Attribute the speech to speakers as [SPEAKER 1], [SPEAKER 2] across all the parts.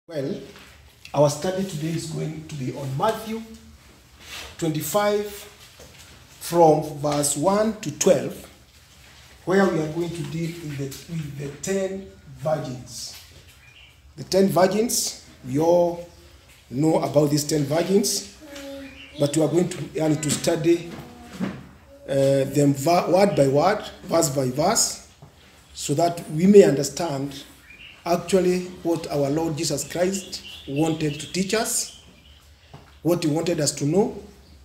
[SPEAKER 1] Well, our study today is going to be on Matthew 25 from verse 1 to 12, where we are going to deal with the 10 virgins. The 10 virgins, we all know about these 10 virgins, but we are going to study them word by word, verse by verse, so that we may understand actually what our Lord Jesus Christ wanted to teach us, what he wanted us to know,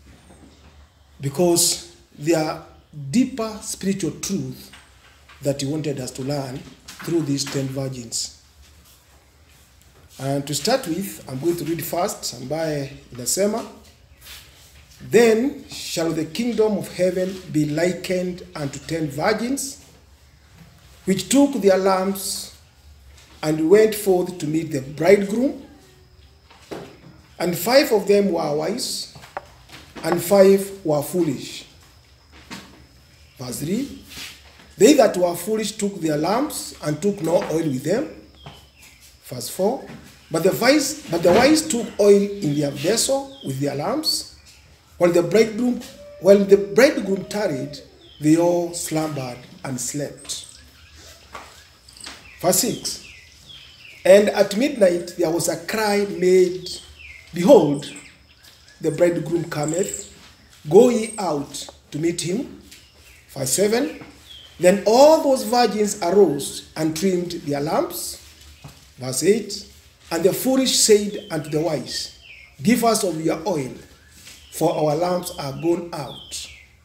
[SPEAKER 1] because there are deeper spiritual truths that he wanted us to learn through these 10 virgins. And to start with, I'm going to read first, ambaye inasema, "Then shall the kingdom of heaven be likened unto 10 virgins, which took their lamps and went forth to meet the bridegroom. And 5 of them were wise, and 5 were foolish." Verse 3, "They that were foolish took their lamps, and took no oil with them." Verse 4, But the wise took oil in their vessel with their lamps. While the bridegroom tarried, they all slumbered and slept. Verse 6, "And at midnight there was a cry made, Behold, the bridegroom cometh, go ye out to meet him." Verse 7, "Then all those virgins arose and trimmed their lamps." Verse 8, "And the foolish said unto the wise, Give us of your oil, for our lamps are gone out."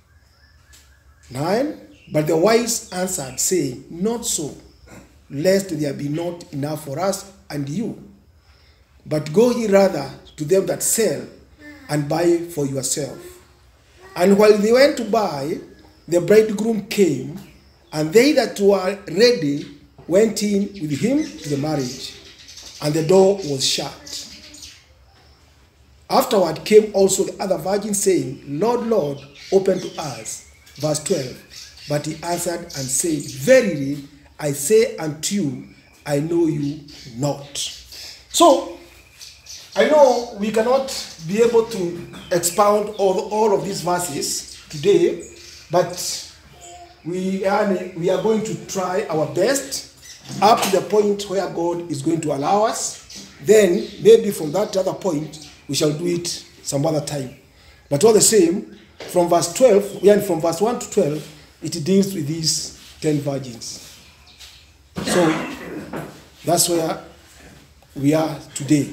[SPEAKER 1] 9, "But the wise answered, saying, Not so, lest there be not enough for us and you. But go ye rather to them that sell, and buy for yourself." And while they went to buy, the bridegroom came, and they that were ready went in with him to the marriage, and the door was shut. Afterward came also the other virgins, saying, Lord, Lord, open to us. Verse 12, "But he answered and said, Verily, I say unto you, I know you not." So, I know we cannot be able to expound all of these verses today, but we are going to try our best up to the point where God is going to allow us. Then, maybe from that other point, we shall do it some other time. But all the same, from verse 12, and from verse 1 to 12, it deals with these 10 virgins. So, that's where we are today.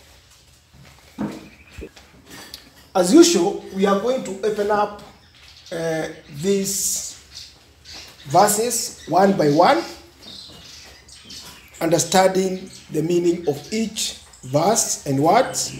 [SPEAKER 1] As usual, we are going to open up these verses one by one, understanding the meaning of each verse and words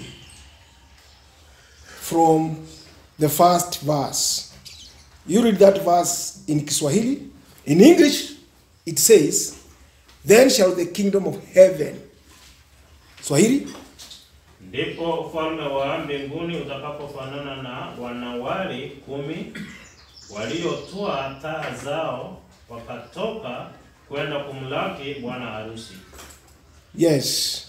[SPEAKER 1] from the first verse. You read that verse in Kiswahili. In English, it says, "Then shall the kingdom of heaven." Swahili,
[SPEAKER 2] "Ndipo ufalme wa mbinguni utakapofanana na wanawali 10 waliotoa taa zao wakatoka kwenda kumlaki bwana harusi."
[SPEAKER 1] Yes.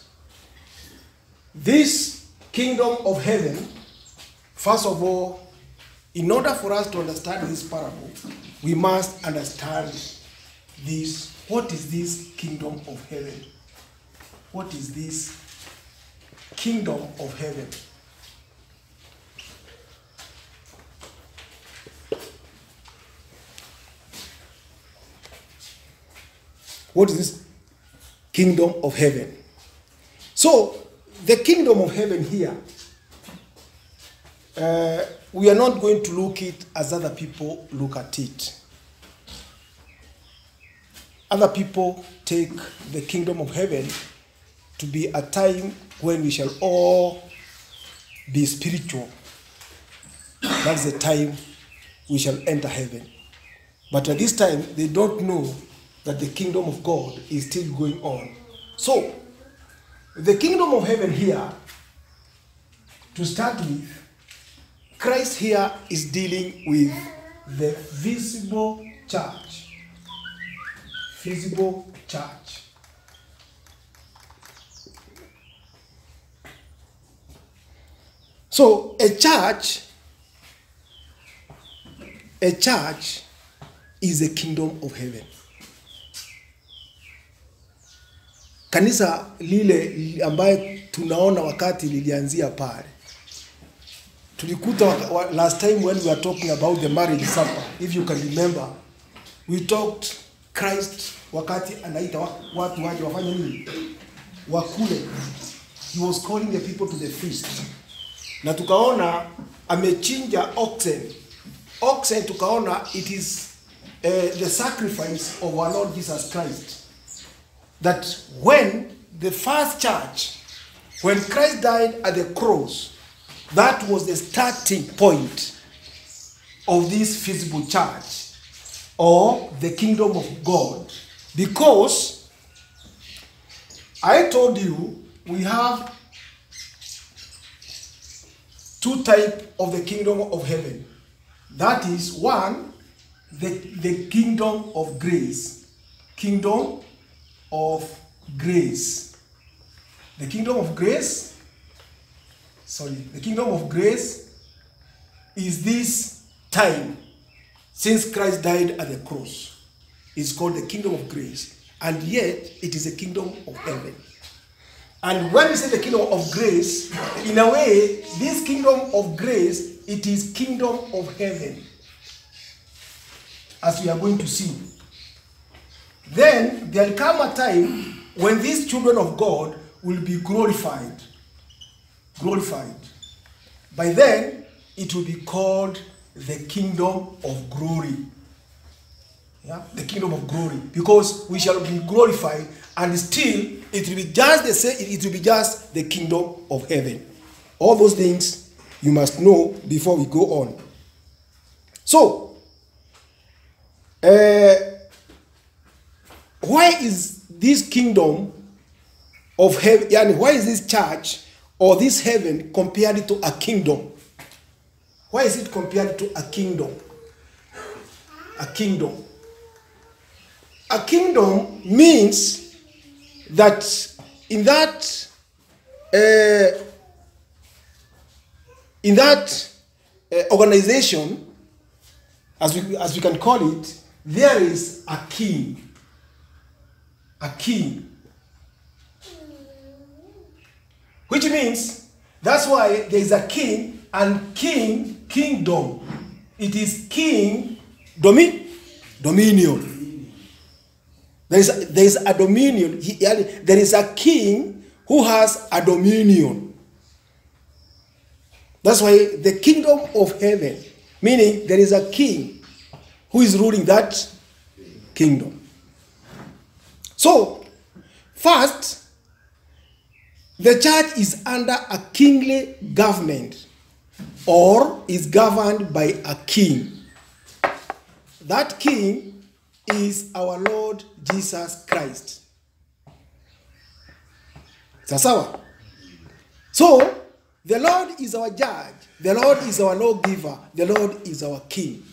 [SPEAKER 1] This kingdom of heaven, first of all, in order for us to understand this parable, we must understand this. What is this kingdom of heaven? What is this kingdom of heaven? What is this kingdom of heaven? So, the kingdom of heaven here, we are not going to look it as other people look at it. Other people take the kingdom of heaven to be a time when we shall all be spiritual. That's the time we shall enter heaven. But at this time, they don't know that the kingdom of God is still going on. So, the kingdom of heaven here, to start with, Christ here is dealing with the visible church. Visible church. So a church is the kingdom of heaven. Kanisa lile ambaye tunaona wakati lilianzia pale. Tulikuta last time when we were talking about the marriage supper, if you can remember, we talked Christ wakati anaita watu waje wafanye nini? Wakule. He was calling the people to the feast. Na tukaona amechinja oxen. Oxen tukaona it is the sacrifice of our Lord Jesus Christ. That when the first church, when Christ died at the cross, that was the starting point of this visible church or the kingdom of God. Because I told you we have two types of the kingdom of heaven. That is one, the kingdom of grace. Kingdom of grace. The kingdom of grace, the kingdom of grace is this time since Christ died at the cross. It's called the kingdom of grace. And yet, it is a kingdom of heaven. And when we say the kingdom of grace, in a way, this kingdom of grace, it is kingdom of heaven. As we are going to see. Then, there will come a time when these children of God will be glorified. Glorified. By then, it will be called the kingdom of glory. Yeah? The kingdom of glory. Because we shall be glorified, and still it will be just the same, it will be just the kingdom of heaven. All those things you must know before we go on. So, why is this kingdom of heaven, and why is this church or this heaven compared to a kingdom? Why is it compared to a kingdom? A kingdom. A kingdom means that in that organization, as we can call it, there is a king. A king. Which means that's why there is a king and kingdom. It is king dominion. There is a dominion. There is a king who has a dominion. That's why the kingdom of heaven, meaning there is a king who is ruling that kingdom. So, first, the church is under a kingly government or is governed by a king. That king is our Lord Jesus Christ. Sawa? So, the Lord is our judge. The Lord is our lawgiver. The Lord is our king.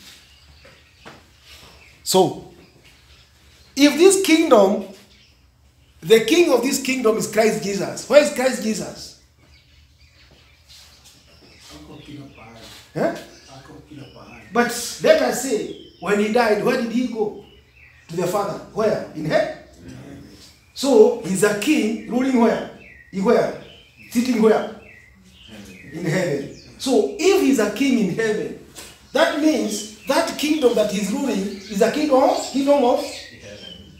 [SPEAKER 1] So, if this kingdom, the king of this kingdom is Christ Jesus. Where is Christ Jesus? Huh? But let us say, when he died, where did he go? To the Father. Where? In heaven? So, he's a king ruling where? Where? Sitting where? In heaven. So, if he's a king in heaven, that means that kingdom that he's ruling is a kingdom of heaven.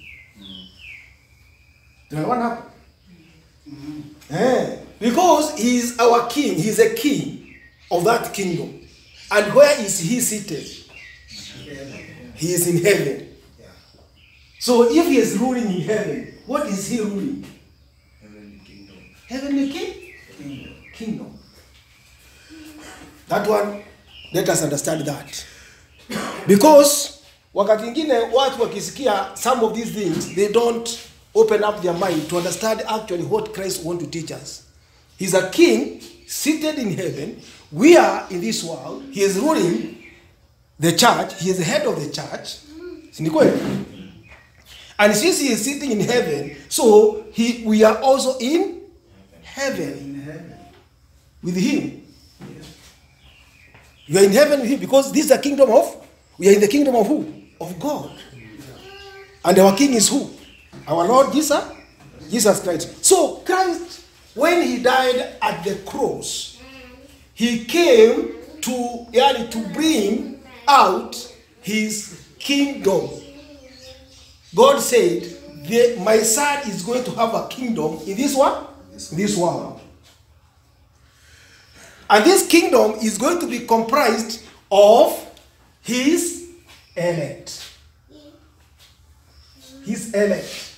[SPEAKER 1] Do you know what happened? Because he is our king. He is a king of that kingdom. And where is he seated? He is in heaven. So if he is ruling in heaven, what is he ruling?
[SPEAKER 3] Heavenly kingdom.
[SPEAKER 1] Heavenly kingdom. That one, let us understand that. Because wakati ingine watu wakisikia some of these things, they don't open up their mind to understand actually what Christ wants to teach us. He's a king seated in heaven. We are in this world. He is ruling the church. He is the head of the church. And since he is sitting in heaven, so we are also in heaven with him. You are in heaven with him because this is the kingdom of, we are in the kingdom of who? Of God. And our king is who? Our Lord Jesus Christ. So Christ, when he died at the cross, he came to bring out his kingdom. God said, my son is going to have a kingdom in this one? This world. And this kingdom is going to be comprised of his elect. His elect.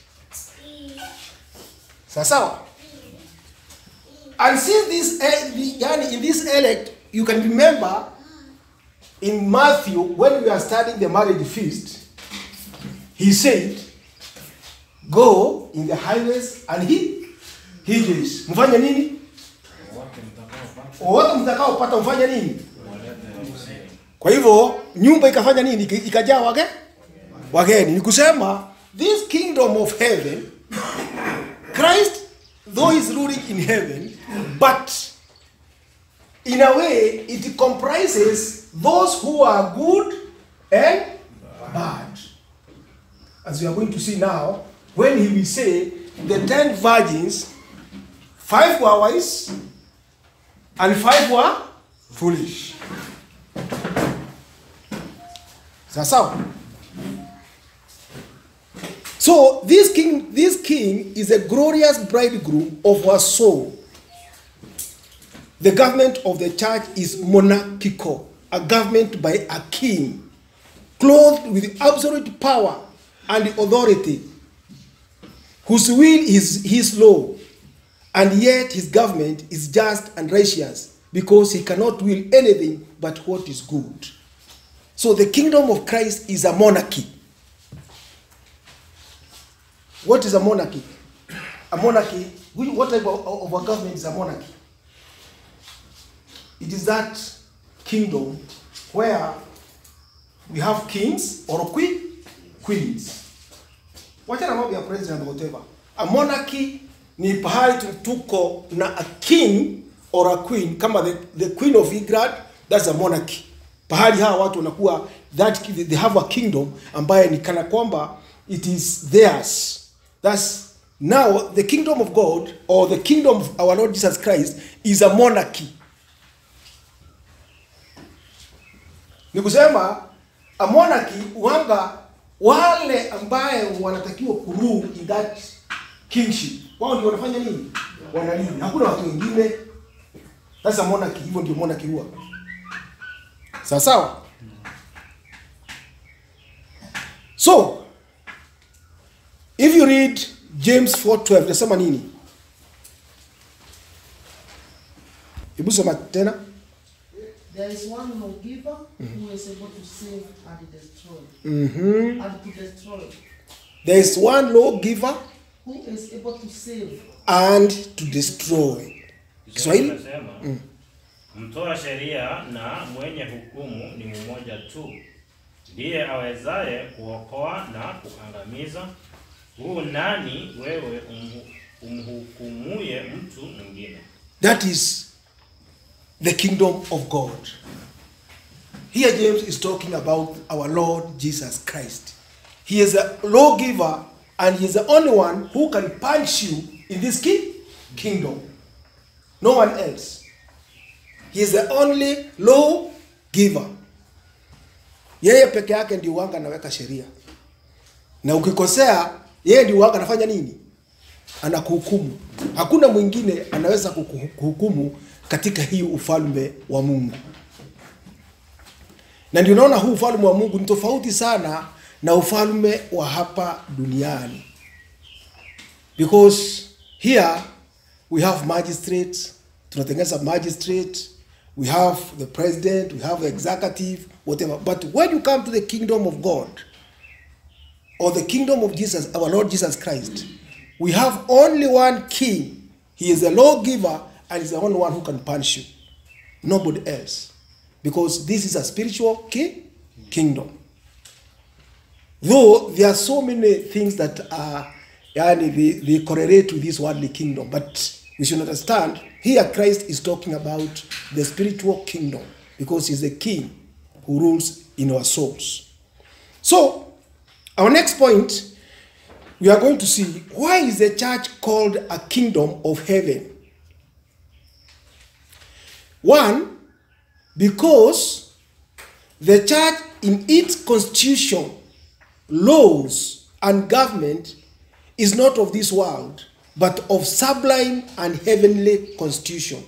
[SPEAKER 1] Sawa. And since in this elect, you can remember in Matthew, when we are studying the marriage feast, he said, go in the highways and hedges. Mfanye nini? Wote mtakaopata mfanye nini? Kwa hivyo nyumba ikafanya nini? Ikajaa wageni. Ni kusema this kingdom of heaven, Christ though is ruling in heaven, but in a way it comprises those who are good and bad. As we are going to see now, when he will say the 10 virgins, 5 were wise and 5 were foolish. So this king is a glorious bridegroom of our soul. The government of the church is monarchical, a government by a king, clothed with absolute power and authority, whose will is his law, and yet his government is just and righteous, because he cannot will anything but what is good. So the kingdom of Christ is a monarchy. What is a monarchy? A monarchy, what type of a government is a monarchy? It is that kingdom where we have kings or queens. Wachana mambo ya president or whatever. A monarchy ni pahali tuko na a king or a queen, kama the queen of England, that's a monarchy. Pahali hawa watu wanakuwa that they have a kingdom ambaye ni kana kwamba it is theirs. That's now the kingdom of God or the kingdom of our Lord Jesus Christ is a monarchy. Ni kusema a monarchy wanga wale ambaye wanatakiwa kurule in that kingship. Wao ndio wanafanya nini? Wanalini. Hakuna watu wengine. That's a monarchy. Hivyo ndio monarchy huwa. Sawa? So, if you read James 4:12, nasema nini? Hebu soma tena.
[SPEAKER 4] There is one lawgiver who is able to save and destroy. And to destroy.
[SPEAKER 1] There is one lawgiver
[SPEAKER 4] who is able to save
[SPEAKER 1] and to destroy. Kiswahili?
[SPEAKER 2] Mtoa sheria na mwenye hukumu ni mmoja tu. Ndiye awezaye kuokoa na kuangamiza. Huu nani wewe umhukumuye mtu mwingine?
[SPEAKER 1] That is the kingdom of God. Here James is talking about our Lord Jesus Christ. He is a lawgiver and he is the only one who can punch you in this kingdom. No one else. He is the only lawgiver. Yeye peke yake ndiye wanga anaweka sheria. Na ukikosea, yeye ndiye wanga anafanya nini? Anakuhukumu. Hakuna mwingine anaweza kuhukumu katika hii ufalme wa Mungu. Na ndio naona huu ufalme wa Mungu ni tofauti sana na ufalme wa hapa duniani. Because here we have magistrates, tunatengeneza magistrate, we have the president, we have the executive, whatever. But when you come to the kingdom of God, or the kingdom of Jesus, our Lord Jesus Christ, we have only one king. He is a lawgiver and is the only one who can punish you. Nobody else. Because this is a spiritual kingdom. Though there are so many things that are, they correlate to this worldly kingdom. But we should understand here Christ is talking about the spiritual kingdom because he's the king who rules in our souls. So, our next point, we are going to see why is the church called a kingdom of heaven. One, because the church in its constitution, laws, and government is not of this world, but of sublime and heavenly constitution.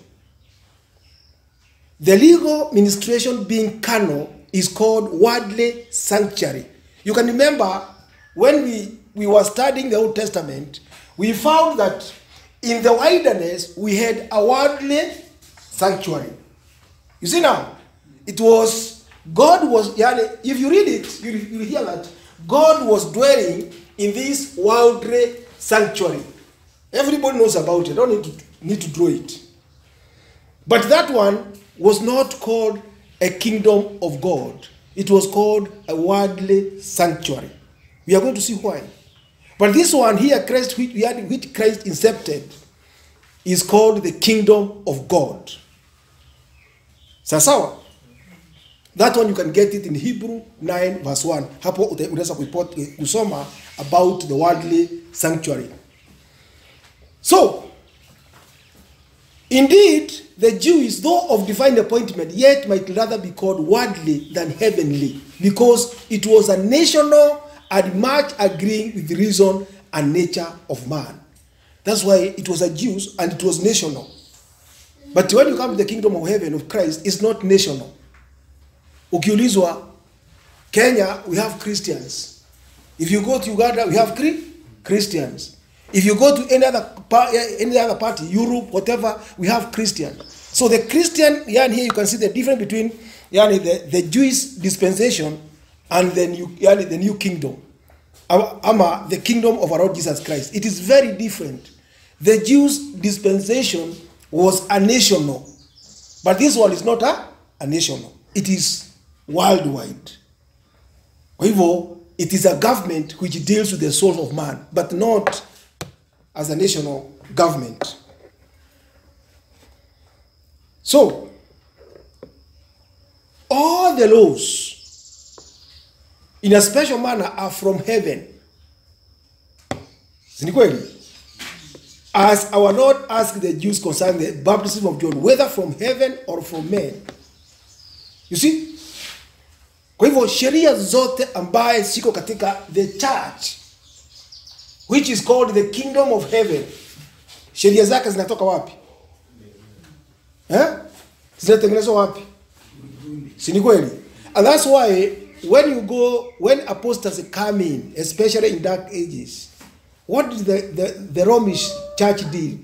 [SPEAKER 1] The legal ministration being carnal is called worldly sanctuary. You can remember when we were studying the Old Testament, we found that in the wilderness we had a worldly sanctuary. You see now, it was, God was, if you read it, you hear that God was dwelling in this worldly sanctuary. Everybody knows about it. I don't need to draw it. But that one was not called a kingdom of God. It was called a worldly sanctuary. We are going to see why. But this one here, Christ, which Christ incepted, is called the kingdom of God. Sawa? That one you can get it in Hebrew 9 verse 1. Hapo unaweza kusoma about the worldly sanctuary. So, indeed, the Jews, though of divine appointment, yet might rather be called worldly than heavenly, because it was a national and much agreeing with the reason and nature of man. That's why it was a Jews and it was national. But when you come to the kingdom of heaven of Christ, it's not national. Ukiulizwa, Kenya, we have Christians. If you go to Uganda, we have Christians. If you go to any other party, Europe, whatever, we have Christians. So the Christian, here you can see the difference between the Jewish dispensation and the new kingdom. The kingdom of our Lord Jesus Christ. It is very different. The Jews dispensation was a national. But this one is not a national. It is worldwide. It is a government which deals with the souls of man, but not as a national government. So, all the laws, in a special manner, are from heaven. As our Lord asked the Jews concerning the baptism of John, whether from heaven or from men. You see? Kwa hivyo sheria zote ambaye siko katika the church, which is called the kingdom of heaven, sheria zake zinatoka wapi? Zinatengenezwa wapi? Si ni kweli? And that's why when apostles come in, especially in dark ages, what did the Romish church did?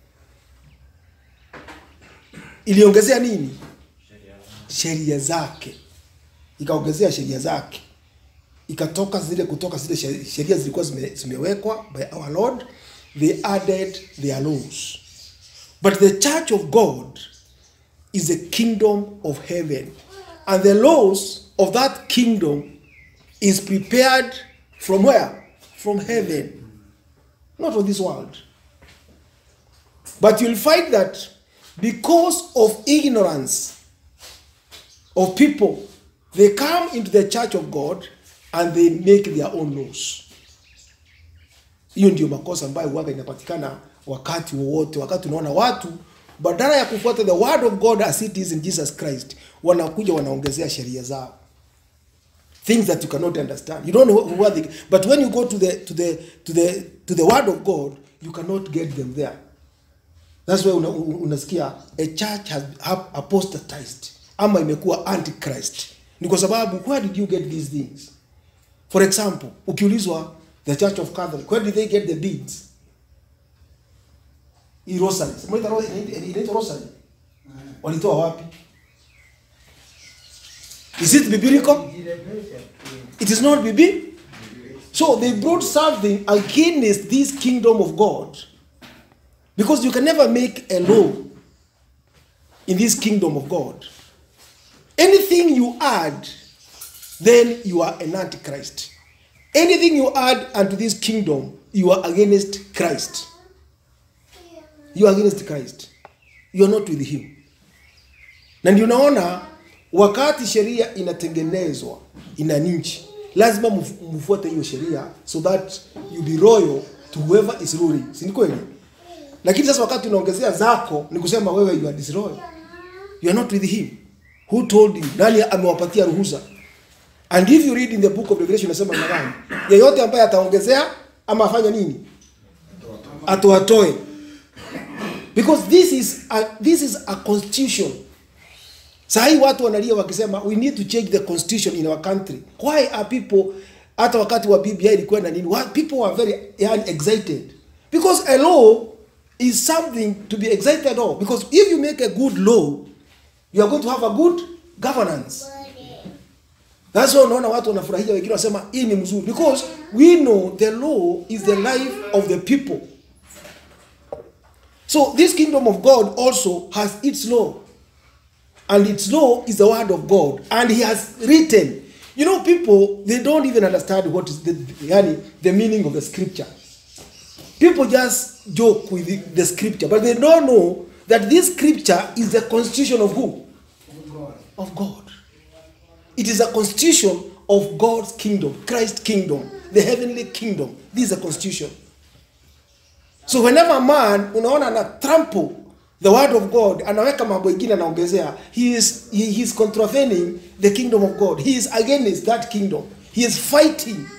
[SPEAKER 1] Iliongezea nini? Sheria zake. Ikaongezea sheria zake. Kutoka zile sheria zilikuwa zimewekwa by our Lord, they added their laws. But the church of God is the kingdom of heaven. And the laws of that kingdom is prepared from where? From heaven. Not of this world. But you'll find that because of ignorance of people, they come into the church of God and they make their own laws. Hiyo ndio makosa ambayo huwa inapatikana wakati wowote, wakati unaona watu badala ya kufuata the word of God as it is in Jesus Christ, wanakuja wanaongezea sheria zao. Things that you cannot understand. You don't know what they, but when you go to the word of God, you cannot get them there. That's why unasikia a church has apostatized ama imekuwa antichrist. Ni kwa sababu, where did you get these things? For example, ukiulizwa the Church of Catholic, where did they get the beads? Rosary. Inaitwa rosary. Walitoa wapi? Is it biblical? It is not biblical. So they brought something against this kingdom of God. Because you can never make a law in this kingdom of God. Anything you add, then you are an antichrist. Anything you add unto this kingdom, you are against Christ. you are against Christ. You are not with him. Na ndio unaona wakati sheria inatengenezwa ina nchi, lazima mfuate hiyo sheria so that you be loyal to whoever is ruling. Si ni kweli? Lakini sasa wakati unaongezea zako ni kusema wewe you are disloyal. You are not with him. Who told you? Nani amewapatia ruhusa? And if you read in the book of Revelation nasema nani? Yeyote ambaye ataongezea ama afanya nini? Atoatoe. Because this is a constitution. Sahi watu wanalia wakisema we need to change the constitution in our country. Why are people hata wakati wa BBI ilikuwa na nini? Why people are very excited? Because a law is something to be excited of. Because if you make a good law, you are going to have a good governance. That's why unaona watu wanafurahia, wengine wasema hii ni mzuri. Because we know the law is the life of the people. So this kingdom of God also has its law. And its law is the word of God. And he has written. You know, people, they don't even understand what is the meaning of the scripture. People just joke with the scripture. But they don't know that this scripture is the constitution of who?
[SPEAKER 3] Of God.
[SPEAKER 1] Of God. It is a constitution of God's kingdom. Christ's kingdom. The heavenly kingdom. This is a constitution. So whenever a man, unaona na trample the word of God, anaweka mambo ingine anaongezea, he is contravening the kingdom of God. He is against that kingdom. He is fighting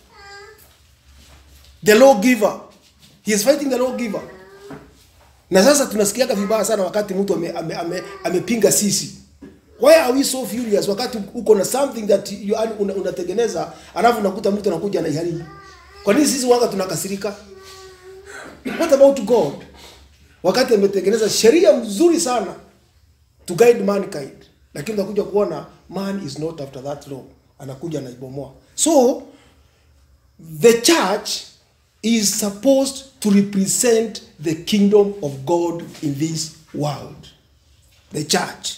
[SPEAKER 1] the lawgiver. He is fighting the lawgiver. Na sasa tunasikiaga vibaya sana wakati mtu amepinga sisi. Why are we so furious wakati uko na something that you unatengeneza alafu unakuta mtu anakuja na iharibu? Kwa nini sisi wanga tunakasirika? What about God? Wakati ametengeneza sheria mzuri sana to guide mankind, lakini unakuja kuona man is not after that law, anakuja na ibomoa. So the church is supposed to represent the kingdom of God in this world. The church.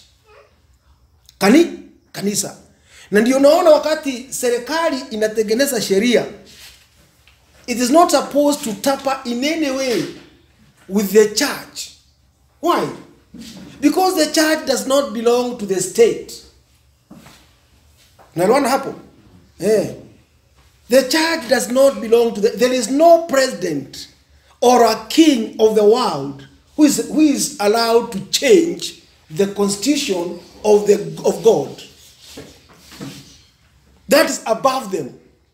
[SPEAKER 1] Kanisa. Na ndio unaona wakati serikali inatengeneza sheria, it is not supposed to tamper in any way with the church. Why? Because the church does not belong to the state. Naelewana hapo? The church does not belong to there is no president or a king of the world who is allowed to change the constitution of God. That is above them.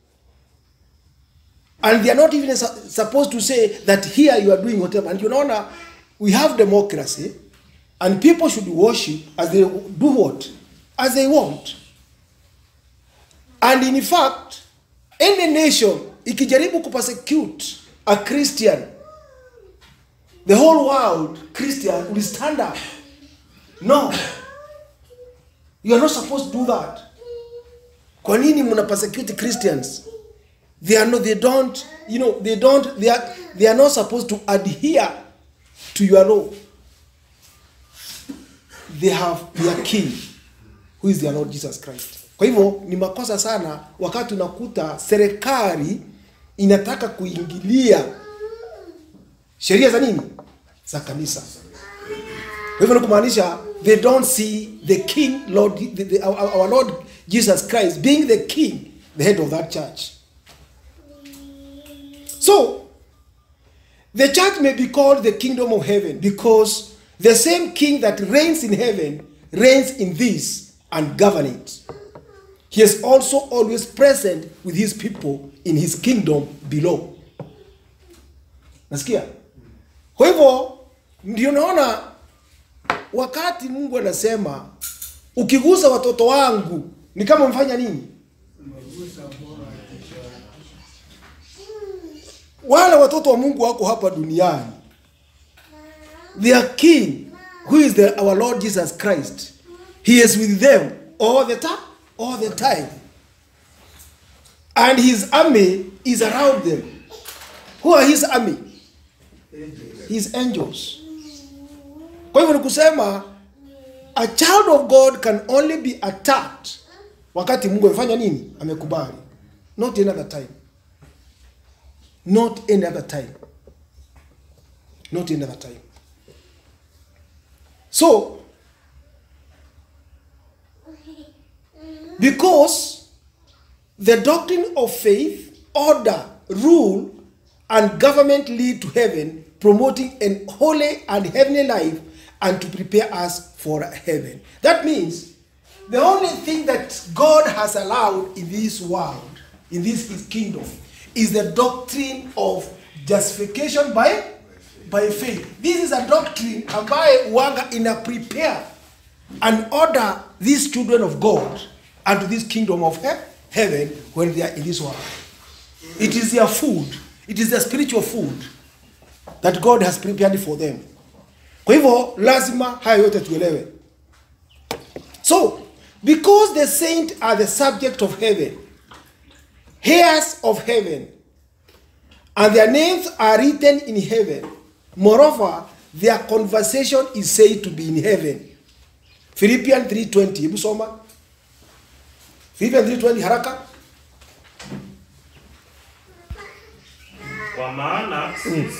[SPEAKER 1] And they are not even supposed to say that here you are doing whatever. And you know, we have democracy, and people should worship as they do what? As they want. And in fact, any nation, ikijaribu to persecute a Christian, the whole world, Christian, will stand up. No. You are not supposed to do that. Kwa nini muna persecute Christians? They are not supposed to adhere to your law. They have their king, who is their Lord Jesus Christ. Kwa hivyo ni makosa sana wakati unakuta serikali inataka kuingilia sheria za nini? Za kanisa. Kwa hivyo ni kumaanisha they don't see the king, our Lord Jesus Christ being the king, the head of that church. So, the church may be called the kingdom of heaven because the same king that reigns in heaven reigns in this and governs it. He is also always present with his people in his kingdom below. Nasikia? Kwa hivyo, ndio naona wakati Mungu anasema ukigusa watoto wangu ni kama mfanya nini? Wale watoto wa Mungu wako hapa duniani. Their king, who is our Lord Jesus Christ, he is with them all the time. And his army is around them. Who are his army? His angels. Kwa hivyo nikusema, a child of God can only be attacked wakati Mungu amefanya nini? Amekubali. Not another time. Not any other time. Not another time. So, because the doctrine of faith, order, rule, and government lead to heaven, promoting an holy and heavenly life, and to prepare us for heaven. That means the only thing that God has allowed in this world, in this his kingdom, is the doctrine of justification by faith. This is a doctrine ambaye wanga ina prepare and order these children of God unto this kingdom of heaven when they are in this world. It is their food. It is the spiritual food that God has prepared for them. Kwa hivyo lazima haya yote tuelewe. So, because the saints are the subject of heaven, heirs of heaven, and their names are written in heaven, moreover, their conversation is said to be in heaven. Philippians 3:20. Hebu soma. Philippians 3:20 haraka.
[SPEAKER 2] Kwa maana sisi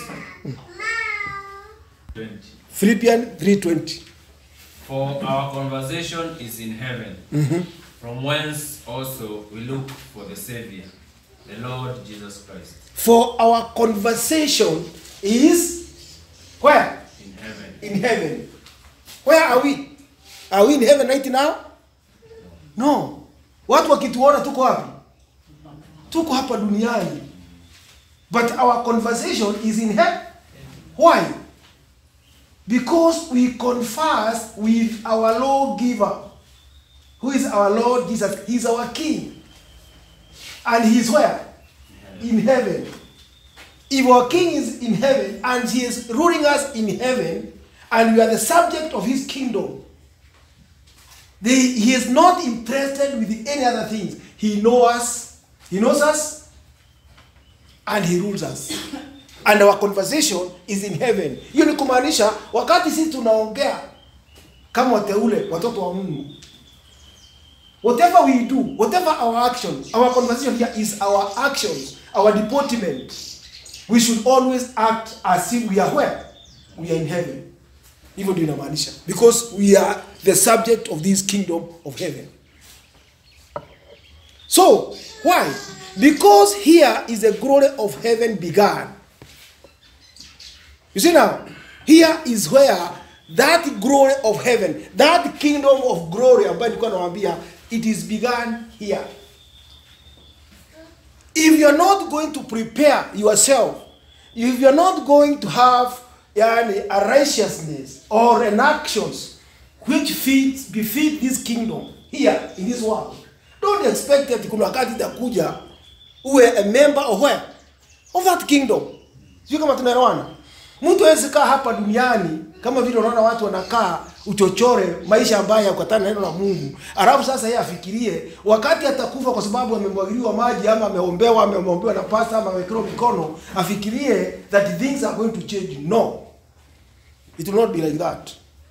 [SPEAKER 5] 20.
[SPEAKER 1] Philippians 3:20.
[SPEAKER 5] For our conversation is in heaven, from whence also we look for the Savior, the Lord Jesus Christ.
[SPEAKER 1] For our conversation is where?
[SPEAKER 5] In heaven.
[SPEAKER 1] In heaven. Where are we? Are we in heaven right now? No. Watu wakituona tuko wapi? Tuko hapa duniani. But our conversation is in heaven. Why? Because we converse with our lawgiver. Who is our Lord Jesus? He is our King. And he is where? In heaven. If our King is in heaven and he is ruling us in heaven and we are the subject of his kingdom, he is not interested with any other things. He knows us and he rules us. And our conversation is in heaven. Hiyo ni kumaanisha wakati sisi tunaongea kama wateule, watoto wa Mungu, whatever we do, whatever our actions, our conversation here is our actions, our deportment. We should always act as if we are where? We are in heaven. Hivyo ndio inamaanisha. Because we are the subject of this kingdom of heaven. So, why? Because here is the glory of heaven began. You see now, here is where that glory of heaven, that kingdom of glory, ambayo nilikuwa nawaambia, it is began here. If you are not going to prepare yourself, if you are not going to have a righteousness or an actions which befit this kingdom here in this world, don't expect that kuna wakati itakuja uwe a member of where? Of that kingdom. Sio kama tunaelewana. Mtu hawezi kaa hapa duniani kama vile unaona watu wanakaa uchochore maisha ambayo yakutana na neno la Mungu. Alafu sasa yeye afikirie wakati atakufa kwa sababu amemwagiliwa maji ama ameombewa na pastor ama amewekewa mikono, afikirie that things are going to change. No. It will not be like that.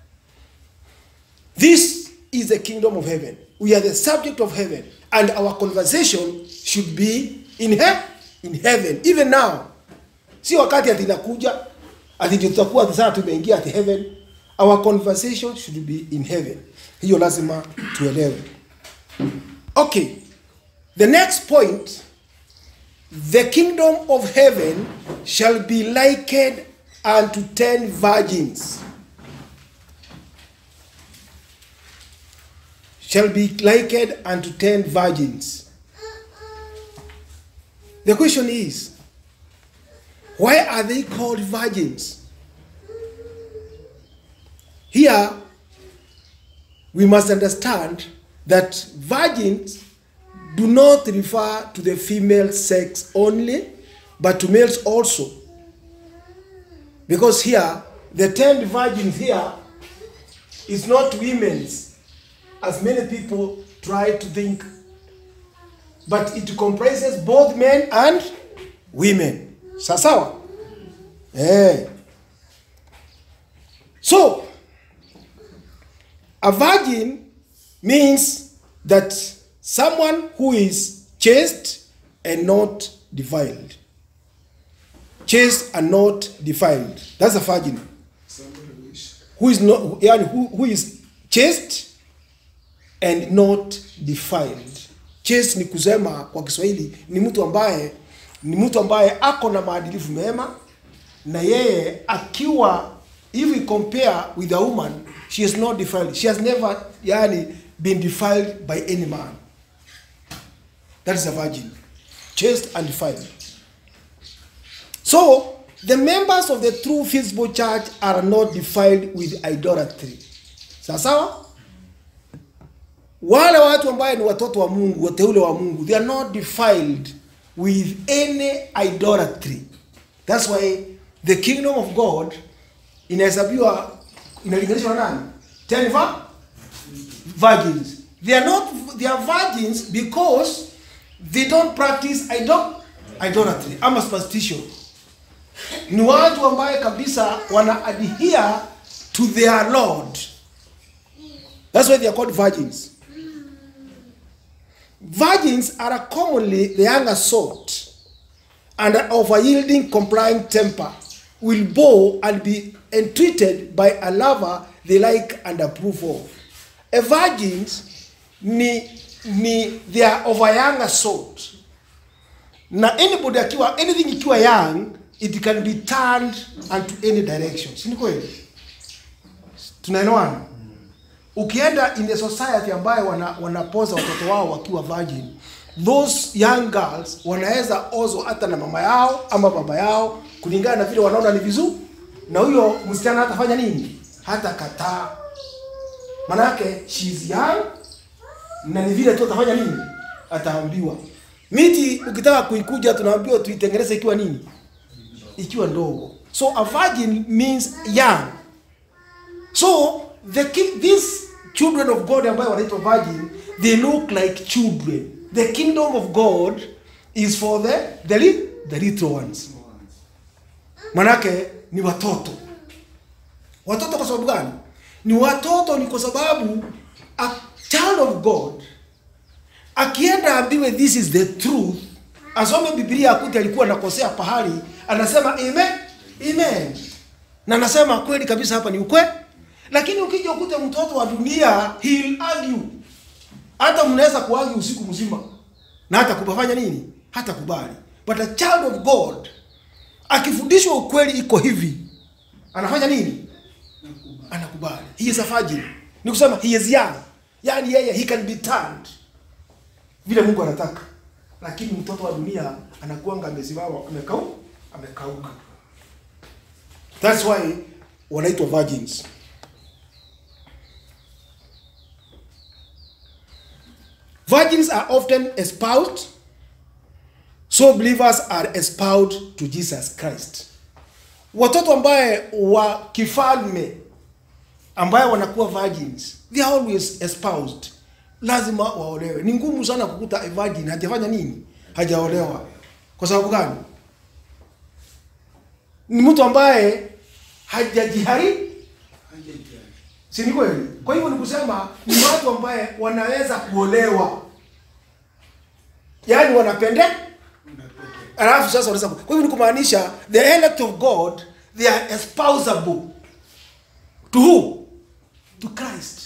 [SPEAKER 1] This is the kingdom of heaven. We are the subject of heaven and our conversation should be in heaven even now. Si wakati atinakuja ati tutakuwa sasa tumeingia at heaven. Our conversation should be in heaven. Hiyo lazima tuelewe. Okay. The next point, the kingdom of heaven shall be likened unto 10 virgins. Shall be likened unto 10 virgins. The question is, why are they called virgins? Here, we must understand that virgins do not refer to the female sex only, but to males also. Because here, the 10 virgins here is not women's, as many people try to think, but it comprises both men and women. Sasawa? Eh. So, a virgin means that someone who is chaste and not defiled. Chaste and not defiled. That's a virgin. Somebody wish. who is not, yani who is chaste and not defiled. Chaste ni kusema kwa Kiswahili ni mtu ambaye ako na maadilifu mema, na yeye akiwa, if we compare with a woman, she is not defiled. She has never been defiled by any man. That is a virgin, chaste and defiled. So the members of the true visible church are not defiled with idolatry. Sawa? Wale watu ambaye ni watoto wa Mungu, wateule wa Mungu, they are not defiled with any idolatry. That's why the kingdom of God inahesabiwa, inalinganishwa na nani? 10 virgins. They are virgins because they don't practice idolatry ama superstition. Ni watu ambaye kabisa wana adhere to their Lord. That's why they are called virgins. Virgins are commonly the younger sort, and of a yielding, complying temper, will bow and be entreated by a lover they like and approve of. A virgins they are of a younger sort. Na anybody akiwa, anything ikiwa young, it can be turned unto any direction. Si ni kweli? Tunaelewana? Ukienda in the society ambayo wanapoza watoto wao wakiwa virgin, those young girls wanaweza ozo hata na mama yao ama baba yao kulingana na vile wanaona ni vizuri, na huyo msichana hatafanya nini? Hata kataa. Manake she is young, na ni vile tu atafanya nini? Ataambiwa. Miti ukitaka kuikuja tunaambiwa tuitengeneze ikiwa nini? Ikiwa ndogo. So a virgin means young. So these children of God ambayo wanaitwa virgin, they look like children. The kingdom of God is for the little ones. Manake ni watoto. Watoto kwa sababu gani? Ni watoto ni kwa sababu a child of God akienda ambiwe this is the truth, asome Biblia akuti alikuwa anakosea pahali, anasema amen, amen. Na anasema kweli kabisa hapa ni ukweli. Lakini ukija ukute mtoto wa dunia, he'll argue. Hata mnaweza kuargue usiku mzima na hata kubafanya nini? Hata kubali. But a child of God akifundishwa ukweli iko hivi, anafanya nini? Anakubali. He is a virgin. Ni kusema he is young. Yani yeye he can be turned vile Mungu anataka. Lakini mtoto wa dunia anakuanga amesimama, amekauka. That's why wanaitwa virgins. Virgins are often espoused, so believers are espoused to Jesus Christ. Watoto ambaye wa kifalme ambaye wanakuwa virgins, they are always espoused. Lazima waolewe. Ni ngumu sana kukuta a virgin hajafanya nini? Hajaolewa. Kwa sababu gani? Ni mtu ambaye hajajihari. Si ni kweli? Kwa hivyo ni kusema ni watu ambaye wanaweza kuolewa. Yaani wanapenda. Alafu sasa wanaweza. Kwa hivyo ni kumaanisha the elect of God, they are espousable. To who? To Christ.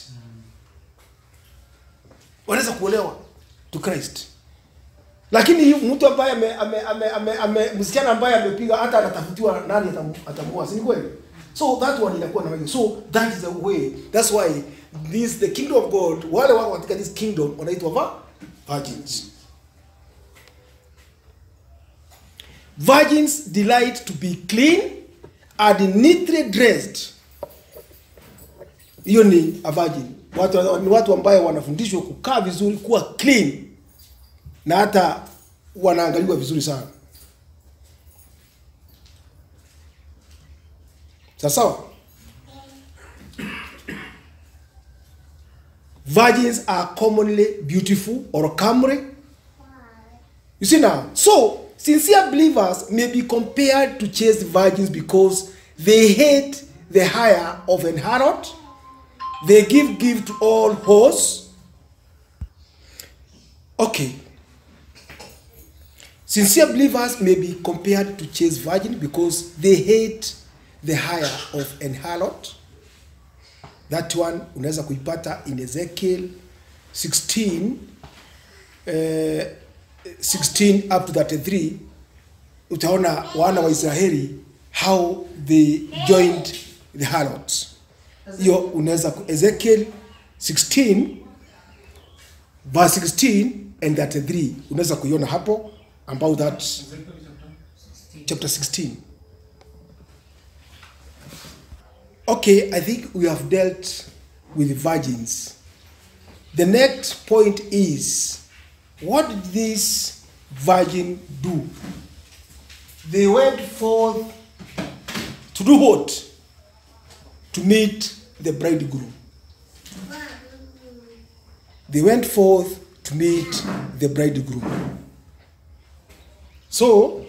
[SPEAKER 1] Wanaweza kuolewa to Christ. Lakini mtu ambaye msichana ambaye amepiga hata anatafutiwa nani atamuoa, si ni kweli? So that one inakuwa na wewe. So that is the way. That's why the kingdom of God, wale wako katika this kingdom wanaitwa virgins. Virgins delight to be clean and neatly dressed. Hiyo ni a virgin. Watu ambao wanafundishwa kukaa vizuri, kuwa clean, na hata wanaangaliwa vizuri sana. Sasa virgins are commonly beautiful or comely. You see now? So sincere believers may be compared to chaste virgins because they hate the hire of an harlot. They give gift to all whores. Okay. Sincere believers may be compared to chaste virgins because they hate the hire of an harlot. That one unaweza kuipata in Ezekiel 16 up to 33. Utaona wana wa Israeli how they joined the harlots. Hiyo unaweza Ezekiel 16 verse 16 and 33 unaweza kuiona hapo about that chapter 16. Okay, I think we have dealt with virgins. The next point is, what did this virgin do? They went forth to do what? To meet the bridegroom. They went forth to meet the bridegroom. So,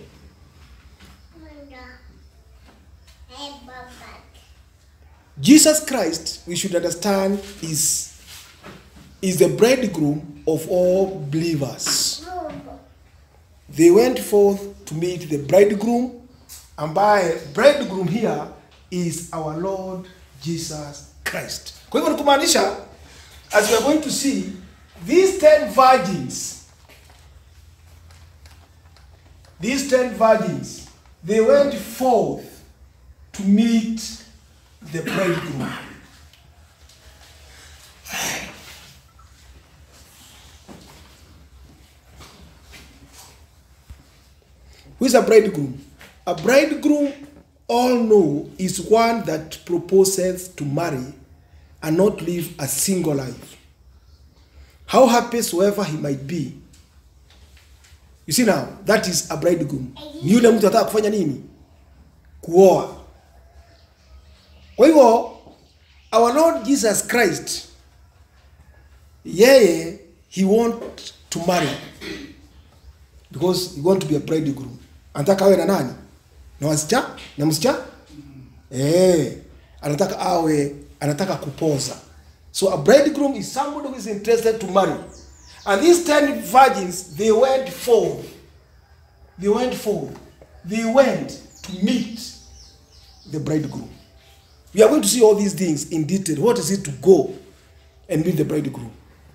[SPEAKER 1] Jesus Christ, we should understand, is the bridegroom of all believers. They went forth to meet the bridegroom, and by bridegroom here is our Lord Jesus Christ. Kwa hivyo kumaanisha, as we are going to see, these 10 virgins, they went forth to meet the bridegroom. Who is a bridegroom? A bridegroom, all know, is one that proposes to marry and not live a single life, how happy soever he might be. You see now, that is a bridegroom. Ni yule mtu anataka kufanya nini? Kuoa. Kwa hivyo, our Lord Jesus Christ, yeye, he want to marry because he want to be a bridegroom. Anataka awe na nani? Na wasichana? Na msichana? Anataka kupoza. So a bridegroom is somebody who is interested to marry. And these 10 virgins, they went forth. They went to meet the bridegroom. We are going to see all these things in detail. What is it to go and meet the bridegroom?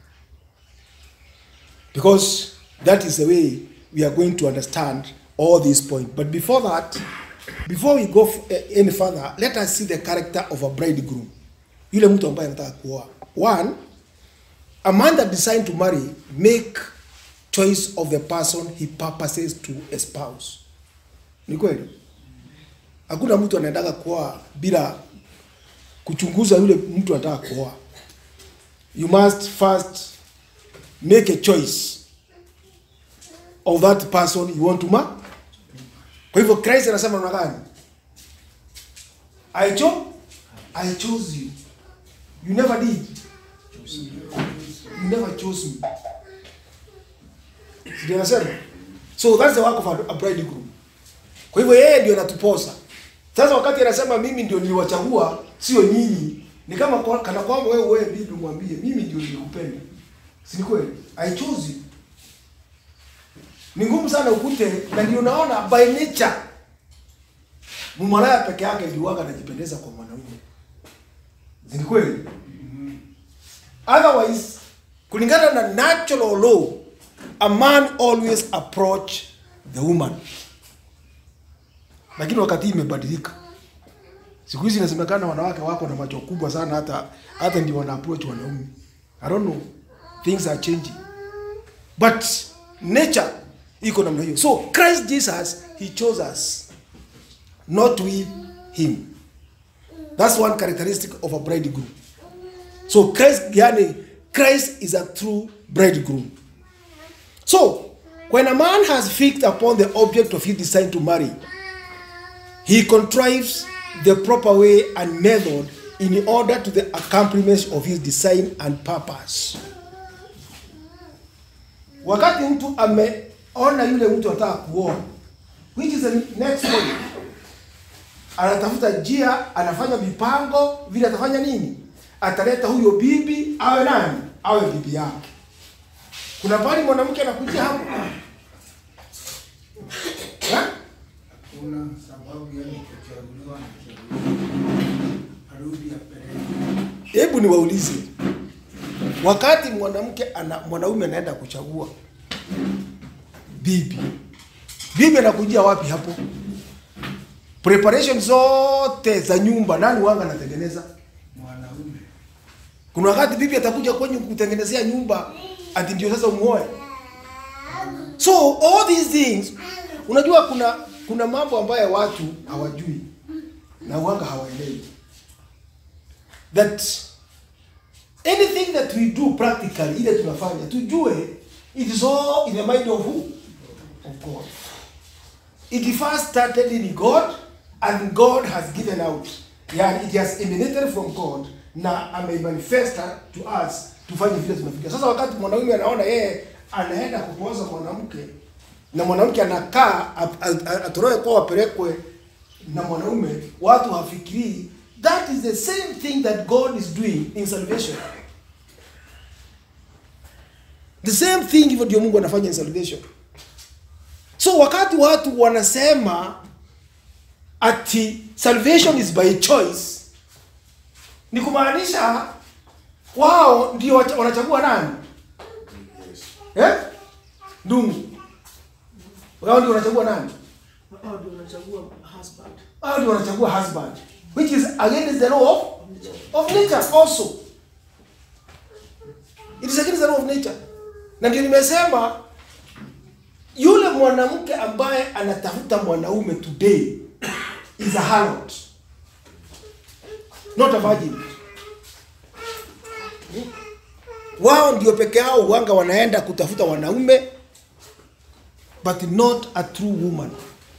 [SPEAKER 1] Because that is the way we are going to understand all these points. But before that, before we go any further, let us see the character of a bridegroom. Yule mtu ambaye anataka kuoa. One, a man that decides to marry make choice of the person he purposes to espouse. Ni kweli? Hakuna mtu anaendaga kuoa bila kuchunguza yule mtu anataka kuoa. You must first make a choice of that person you want to marry. Kwa hivyo Christ anasema namna gani? I chose you. You never did. You never chose me. Ndio anasema. So that's the work of a bridegroom. Kwa hivyo yeye ndio anatuposa. Sasa wakati anasema mimi ndio niliwachagua, sio nyinyi, ni kama kana kwamba wewe bibi mwambie mimi ndio nilikupenda. Si ni kweli? I chose you. Ni ngumu sana ukute, na ndio unaona by nature mumalaya peke yake ndio wanga anajipendeza kwa mwanaume. Si ni kweli? Otherwise, kulingana na natural law, a man always approach the woman. Lakini wakati imebadilika. Siku hizi inasemekana wanawake wako na macho kubwa sana hata ndio wana approach wanaume. I don't know. Things are changing. But nature iko namna hiyo. So Christ Jesus, he chose us, not we him. That's one characteristic of a bridegroom. So Christ is a true bridegroom. So when a man has fixed upon the object of his design to marry, he contrives the proper way and method in order to the accomplishment of his design and purpose. Wakati mtu ameona yule mtu anataka kuoa, which is the next point, anatafuta njia, anafanya mipango vile atafanya nini? Ataleta huyo bibi awe nani? Awe bibi yake. Kuna pale mwanamke anakuja hapo.
[SPEAKER 3] Kuna sababu ya kuchaguliwa arudi apeleke.
[SPEAKER 1] Hebu niwaulize. Wakati mwanaume anaenda kuchagua bibi. Bibi anakujia wapi hapo? Preparation zote za nyumba nani wanga anatengeneza?
[SPEAKER 3] Mwanaume.
[SPEAKER 1] Kuna wakati bibi atakuja kwenye kutengenezea nyumba ati ndio sasa umuoe. So all these things, unajua kuna mambo ambayo watu hawajui na wanga hawaelewi. That anything that we do practically, ile tunafanya, tujue it is all in the mind of who? Of God. It first started in God and God has given out. Yeah, it has emanated from God na amemanifesta to us tufanye vile tunafikia. Sasa wakati mwanaume anaona yeye anaenda kupoza mwanamke na mwanamke anakaa atoroe kwa wapelekwe na mwanaume, watu hafikiri that is the same thing that God is doing in salvation. The same thing hivyo ndio Mungu anafanya in salvation. So wakati watu wanasema ati salvation is by choice, ni kumaanisha wao ndio wanachagua nani? Dungu. Wao ndio wanachagua nani?
[SPEAKER 4] Wao ndio wanachagua husband.
[SPEAKER 1] Wao ndio wanachagua husband, which is against the law of nature also. It is against the law of nature. Na ndio nimesema yule mwanamke ambaye anatafuta mwanaume today is a harlot, not a virgin. Wao ndio peke yao wanga wanaenda kutafuta wanaume, but not a true woman.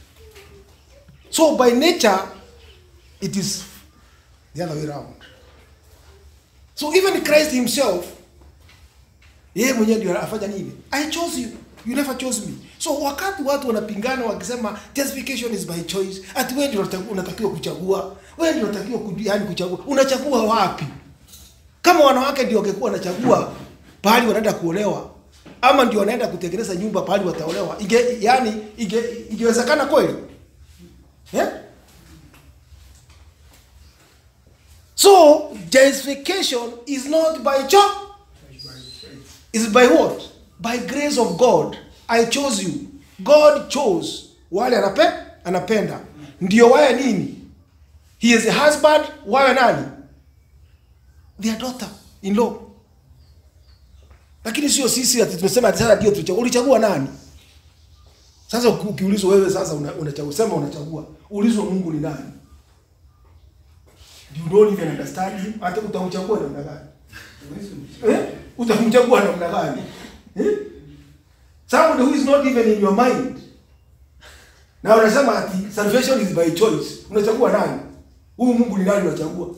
[SPEAKER 1] So by nature it is the other way around. So even Christ himself, yeye mwenyewe ndio afanya nini? I chose you. You never chose me. So wakati watu wanapingana wakisema justification is by choice, ati wewe ndio unatakiwa kuchagua, wewe ndio unatakiwa kuchagua. Unachagua wapi? Kama wanawake ndio wangekuwa wanachagua pahali wanaenda kuolewa ama ndio wanaenda kutengeneza nyumba pahali wataolewa, ingewezekana kweli? Yeah? So justification is not by choice. Is by what? By grace of God. I chose you. God chose wale anapenda. Ndio wawe nini? He is a husband, wawe nani? Their daughter in law. Lakini sio sisi ati tumesema ati sasa ndio tuchagua. Ulichagua nani? Sasa ukiulizwa wewe sasa unachagua, sema unachagua. Ulizwa Mungu ni nani? You don't even understand him. Hata utamchagua namna gani? Utamchagua namna gani? Someone who is not even in your mind. Na unasema ati salvation is by choice. Unachagua nani? Huyu Mungu ni nani unachagua?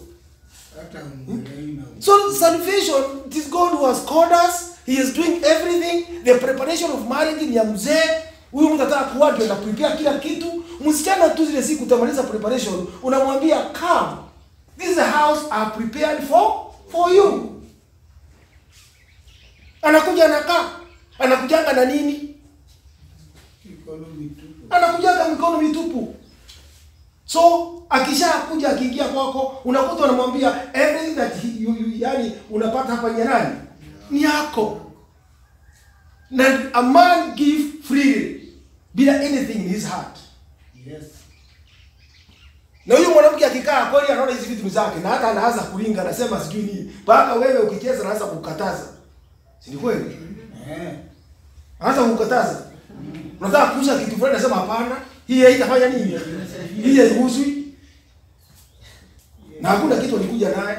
[SPEAKER 1] So salvation, it is God who has called us. He is doing everything. The preparation of marriage ni ya mzee. Huyu mtu anataka kuwa ndio prepare kila kitu. Msichana tu zile siku utamaliza preparation, unamwambia come. This is a house I prepared for you. Anakuja anakaa. Anakujanga na nini? Anakujanga mikono mitupu. So akishakuja akiingia kwako, unakuta unamwambia everything that yani unapata hapa ni nani? Ni yako. Na a man give freely bila anything in his heart.
[SPEAKER 3] Yes.
[SPEAKER 1] Na huyu mwanamke akikaa kweli anaona hizi vitu zake na hata anaanza kulinga, anasema sijui nini. Mpaka wewe ukicheza anaanza kukataza. Si ni kweli? Anaanza kukataza. Unataka kuuza kitu fulani anasema hapana, hii haitafanya nini? Hii haihuswi. Na hakuna kitu alikuja naye.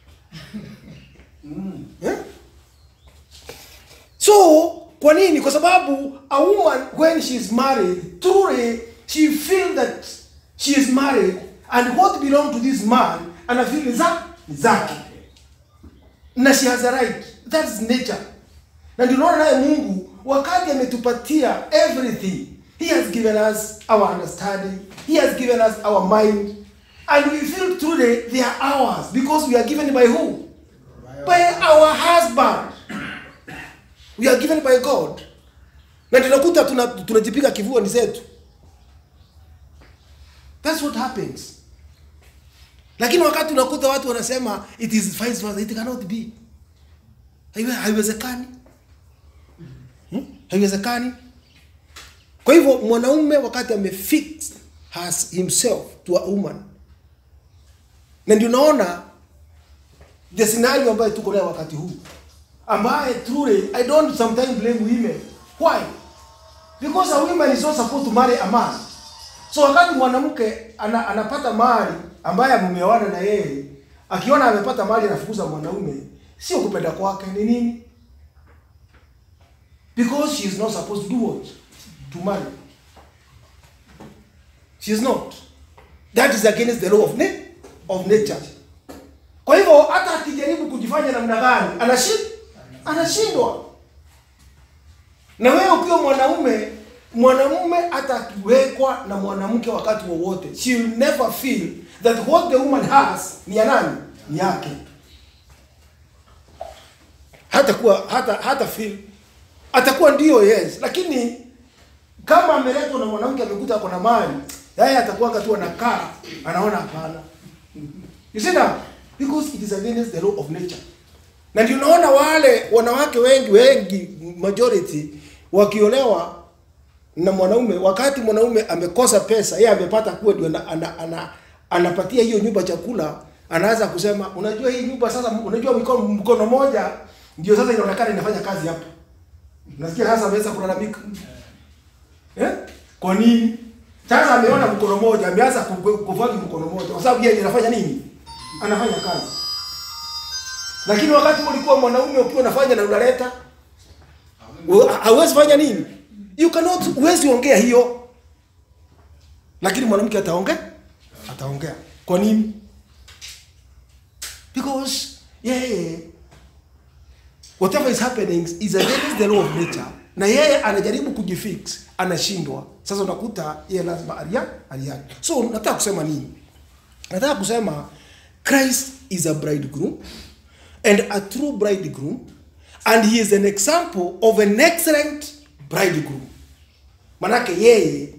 [SPEAKER 1] So, kwa nini? Kwa sababu a woman when she is married, truly she feel that she is married and what belong to this man and feel zake. Na she has a right. That is nature. Na ndio unaona naye Mungu wakati ametupatia everything, he has given us our understanding, he has given us our mind, and we feel truly they are ours because we are given by who? By our husband. We are given by God. Na tunakuta tunajipiga kivua ni zetu. That's what happens. Lakini wakati unakuta watu wanasema it is vice versa, it cannot be. Haiwezekani. Haiwezekani. Kwa hivyo mwanaume wakati amefix has himself to a woman. Na ndio unaona the scenario ambayo tuko nayo wakati huu. Ambaye truly I don't sometimes blame women. Why? Because a woman is not supposed to marry a man. So wakati mwanamke anapata mali ambaye ameoana na yeye, akiona amepata mali anafukuza mwanaume, sio kupenda kwake, ni nini? Because she is not supposed to do what? To marry. She is not. That is against the law of nature. Kwa hivyo hata akijaribu kujifanya namna gani, anashindwa. Na wewe ukiwa mwanamume hata akiwekwa na mwanamke wakati wowote, she will never feel that what the woman has ni ya nani? Ni yake. Hata feel atakuwa ndio yes, lakini kama ameletwa na mwanamke amekuta ako na mali, yeye atakuwa tu anakaa, anaona hapana. You see now? Because it is against the law of nature. Na ndio unaona wale wanawake wengi majority wakiolewa na mwanaume, wakati mwanaume amekosa pesa, yeye amepata kuwa ndio anapatia hiyo nyumba chakula, anaanza kusema unajua hii nyumba sasa, unajua mkono moja ndio sasa inaonekana inafanya kazi hapa. Nasikia sasa ameweza kulalamika. Kwa nini? Sasa ameona mkono moja, ameanza kuvaa mkono moja kwa sababu yeye anafanya nini? Anafanya kazi. Lakini wakati ulikuwa mwanaume ukiwa unafanya na unaleta, hauwezi fanya nini? You cannot, huwezi ongea hiyo. Lakini mwanamke ataongea? Ataongea. Kwa nini? Because whatever is happening is against the law of nature. Na yeye anajaribu kujifix, anashindwa. Sasa unakuta yeye lazima aliaga. So nataka kusema nini? Nataka kusema Christ is a bridegroom and a true bridegroom, and he is an example of an excellent bridegroom. Manake yeye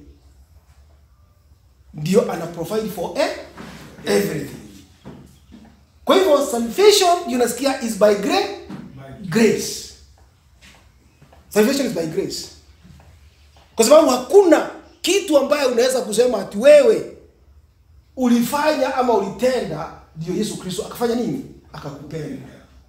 [SPEAKER 1] ndio ana provide for everything. Kwa hivyo salvation unasikia is by grace. Salvation is by grace. Kwa sababu hakuna kitu ambaye unaweza kusema ati wewe ulifanya ama ulitenda ndio Yesu Kristo akafanya nini? Akakupenda.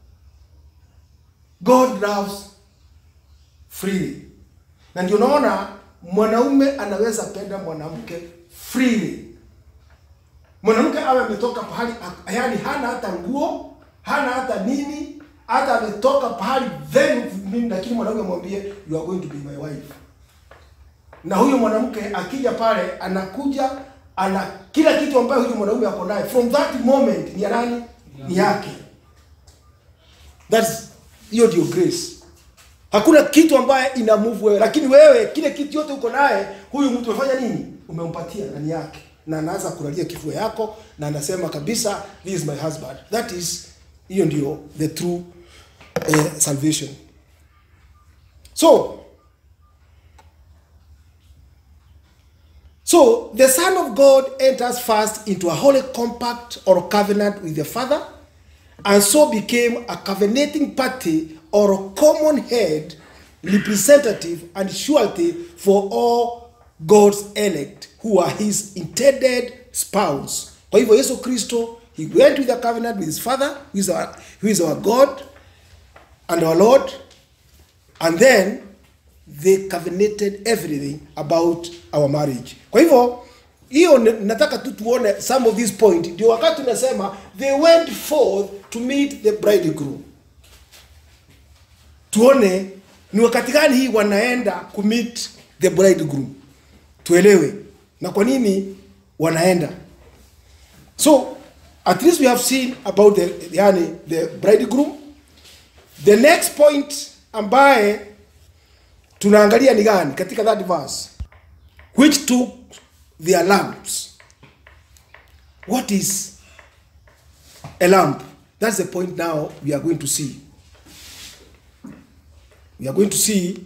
[SPEAKER 1] God loves freely. Na ndio unaona mwanaume anaweza penda mwanamke freely. Mwanamke awe ametoka pahali, yani hana hata nguo, hana hata nini, hata ametoka pahali very nini, lakini mwanaume amwambie you are going to be my wife. Na huyo mwanamke akija pale anakuja ana kila kitu ambayo huyo mwanaume ako naye from that moment ni nani? Ni yake. That's hiyo ndio grace. Hakuna kitu ambaye ina move wewe, lakini wewe kile kitu yote uko naye, huyu mtu amefanya nini? Umempatia ndani yake. Na anaanza kulalia kifua yako na anasema kabisa this is my husband. That is hiyo ndio the true salvation. So the Son of God enters first into a holy compact or covenant with the Father, and so became a covenanting party or a common head, representative and surety for all God's elect who are his intended spouse. Kwa hivyo Yesu Kristo, he went with a covenant with his Father, who is our God and our Lord, and then they covenanted everything about our marriage. Kwa hivyo hiyo nataka tu tuone some of these point. Ndio wakati tunasema they went forth to meet the bridegroom. Tuone ni wakati gani hii wanaenda ku meet the bridegroom. Tuelewe na kwa nini wanaenda. So at least we have seen about the bridegroom. The next point ambaye tunaangalia ni gani katika that verse, which took their lamps. What is a lamp? That's the point now we are going to see. We are going to see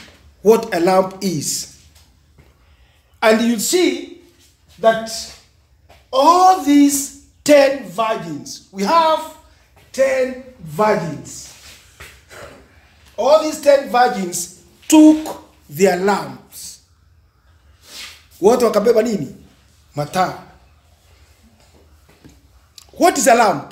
[SPEAKER 1] what a lamp is. And you'll see that all these 10 virgins, we have 10 virgins. All these 10 virgins took their lamps. Wote wakabeba nini? Mataa. What is a lamp?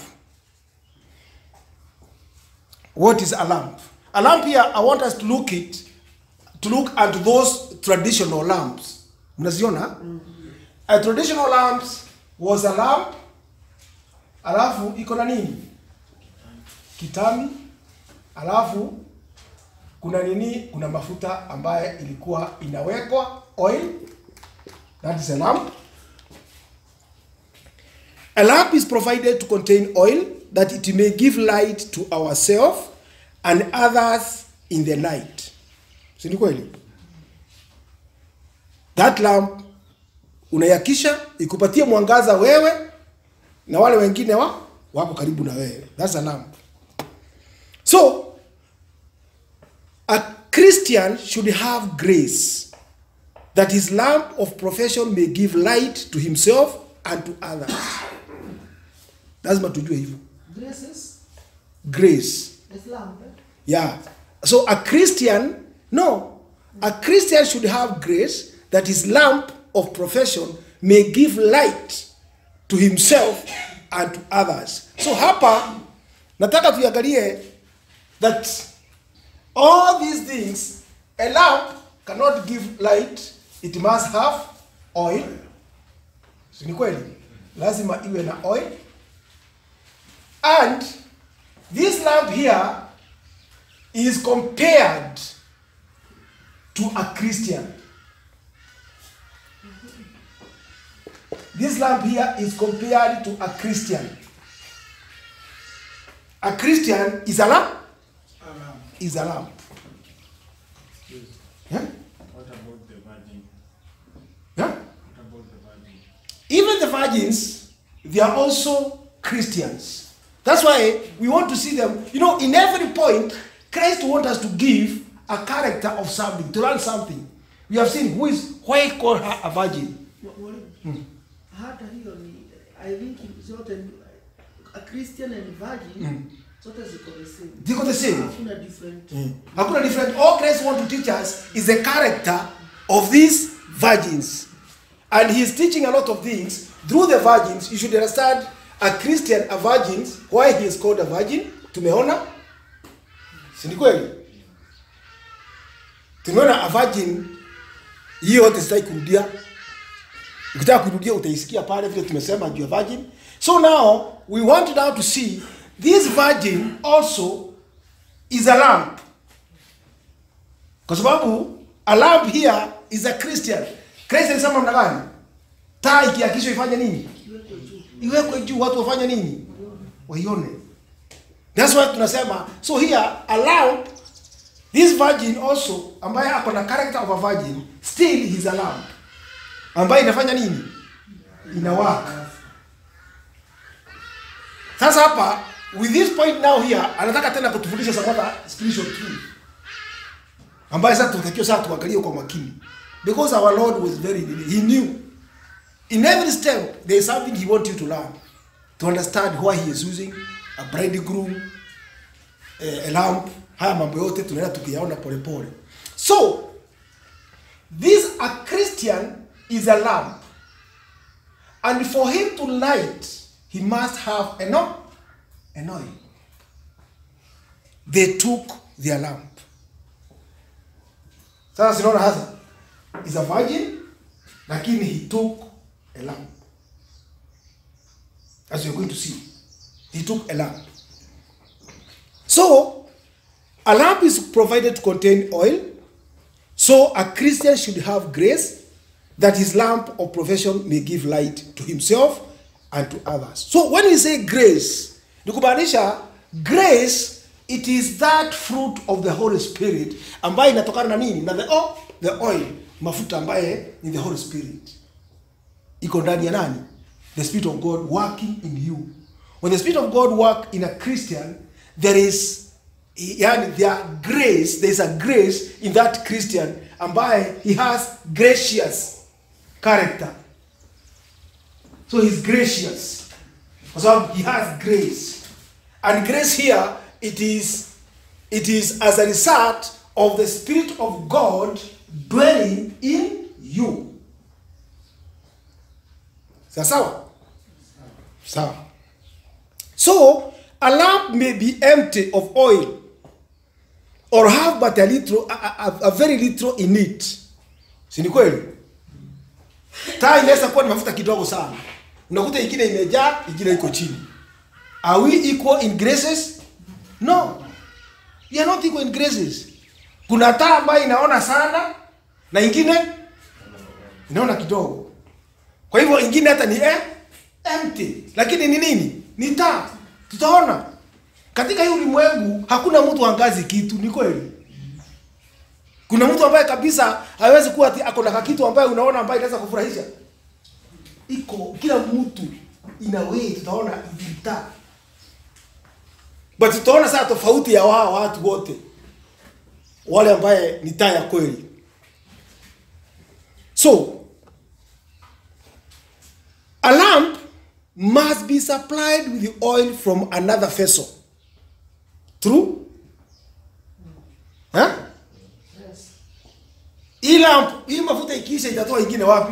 [SPEAKER 1] What is a lamp? A lamp here, I want us to look at those traditional lamps. Mnaziona? A traditional lamps was a lamp, alafu iko na nini? Kitani, alafu kuna nini? Kuna mafuta ambaye ilikuwa inawekwa, oil. That is a lamp. A lamp is provided to contain oil that it may give light to ourselves and others in the night. Si ni kweli? That lamp unayakisha ikupatie mwangaza wewe na wale wengine wako karibu na wewe. That's a lamp. So a Christian should have grace that his lamp of profession may give light to himself and to others. Lazima tujue hivyo. Grace. Yeah. So a Christian should have grace that his lamp of profession may give light to himself and to others. So hapa nataka tuangalie that all these things, a lamp cannot give light, it must have oil. Si ni kweli? Lazima iwe na oil. And this lamp here is compared to a Christian. This lamp here is compared to a Christian. A Christian is a lamp? Is a lamp. Yeah?
[SPEAKER 3] What about the virgin?
[SPEAKER 1] Yeah?
[SPEAKER 3] What about the virgin?
[SPEAKER 1] Even the virgins, they are also Christians. That's why we want to see them. You know, in every point, Christ wants us to give a character of something, to learn something. We have seen why he called her a virgin.
[SPEAKER 4] Hata hiyo ni, I think zote a Christian and virgin zote ziko the same.
[SPEAKER 1] Ziko the same.
[SPEAKER 4] Hakuna different.
[SPEAKER 1] Hakuna different. All Christ wants to teach us is the character of these virgins. And he is teaching a lot of things through the virgins. You should understand a Christian, a virgin, why he is called a virgin. Tumeona? Si ni kweli? Tumeona a virgin, hiyo yote sitaki kurudia. Ukitaka kurudia utaisikia pale vile tumesema juu ya virgin. So now we want now to see this virgin also is a lamp. Kwa sababu a lamp here is a Christian. Christ alisema namna gani? Taa ikiakishwa ifanye nini? Iwekwe juu, watu wafanye nini? Waione. That's why tunasema, so here a lamp, this virgin also ambaye ako na character of a virgin, still he's a lamp. Ambaye inafanya nini? Inawaka. Sasa hapa with this point now here anataka tena kutufundisha some other spiritual truth. Ambaye sasa tunatakiwa sasa tuangalie kwa makini. Because our Lord was he knew in every step there is something he wants you to learn, to understand why he is using a bridegroom, a lamp. Haya mambo yote tunaenda tukiyaona pole pole. So this a Christian is a lamp, and for him to light he must have an oil. They took their lamp. Sasa sinaona hasa is a virgin, lakini he took a lamp. As you're going to see, he took a lamp. So a lamp is provided to contain oil. So a Christian should have grace that his lamp of profession may give light to himself and to others. So when we say grace, nikubaanisha grace, it is that fruit of the Holy Spirit ambaye inatokana na nini? Na the oil, mafuta ambaye ni the Holy Spirit. Iko ndani ya nani? The Spirit of God working in you. When the Spirit of God work in a Christian, there is grace, there is a grace in that Christian ambaye he has gracious character. So he's gracious. Kwa sababu he has grace. And grace here, it is as a result of the Spirit of God dwelling in you. Sawa? Sawa. So, a lamp may be empty of oil or have but a very little in it. Si ni kweli? Taa inaweza kuwa na mafuta kidogo sana. Unakuta ingine imejaa, ingine iko chini. Are we equal in graces? No. We are not equal in graces. Kuna taa ambayo inaona sana na ingine inaona kidogo. Kwa hivyo ingine hata ni empty. Lakini ni nini? Ni taa. Tutaona. Katika hii ulimwengu hakuna mtu angazi kitu, ni kweli? Kuna mtu ambaye kabisa hawezi kuwa ati ako na kitu ambaye unaona ambaye inaweza kufurahisha. Iko kila mtu in a way tutaona ita. But tutaona sasa tofauti ya wao watu wote. Wale ambaye ni taa ya kweli. So, a lamp must be supplied with the oil from another vessel. True? Huh?
[SPEAKER 4] Yes.
[SPEAKER 1] Hii mafuta ikiisha itatoa ingine wapi?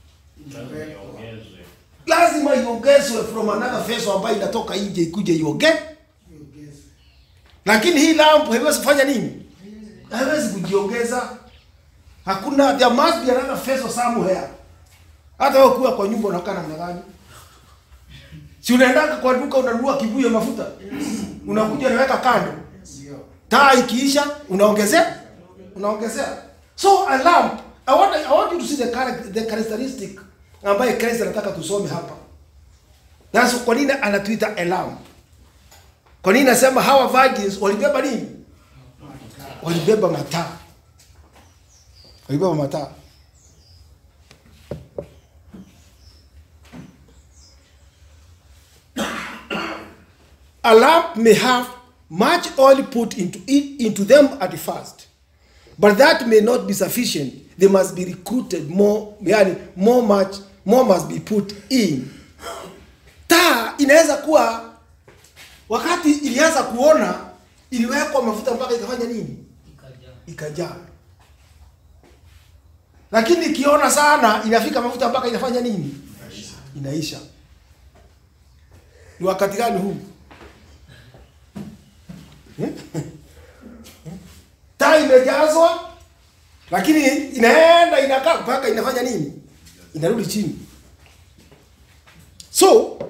[SPEAKER 1] Lazima iongezwe from another vessel ambayo inatoka nje ikuje iongezwe. Lakini hii lamp haiwezi kufanya nini? Haiwezi kujiongeza. Hakuna, there must be another vessel somewhere. Hata wewe kuwa kwa nyumba unakaa namna gani? Si unaenda kwa duka unanunua kibuyu ya mafuta? Unakuja unaweka kando. Taa ikiisha unaongezea? Unaongezea. So a lamp, I want you to see the characteristic ambaye Kristo anataka tusome hapa. That's kwa nini anatuita a lamp. Kwa nini nasema hawa virgins walibeba nini? Walibeba mataa. Walibeba mataa. A lamp may have much oil put into them at first, but that may not be sufficient. They must be recruited more, yani more must be put in. Taa inaweza kuwa wakati ilianza kuona iliwekwa mafuta mpaka ikafanya nini? Ikajaa. Lakini ikiona sana inafika mafuta mpaka inafanya nini? Inaisha. Ni wakati gani huu? Taa imejazwa lakini inaenda inakaa mpaka inafanya nini? Inarudi chini. So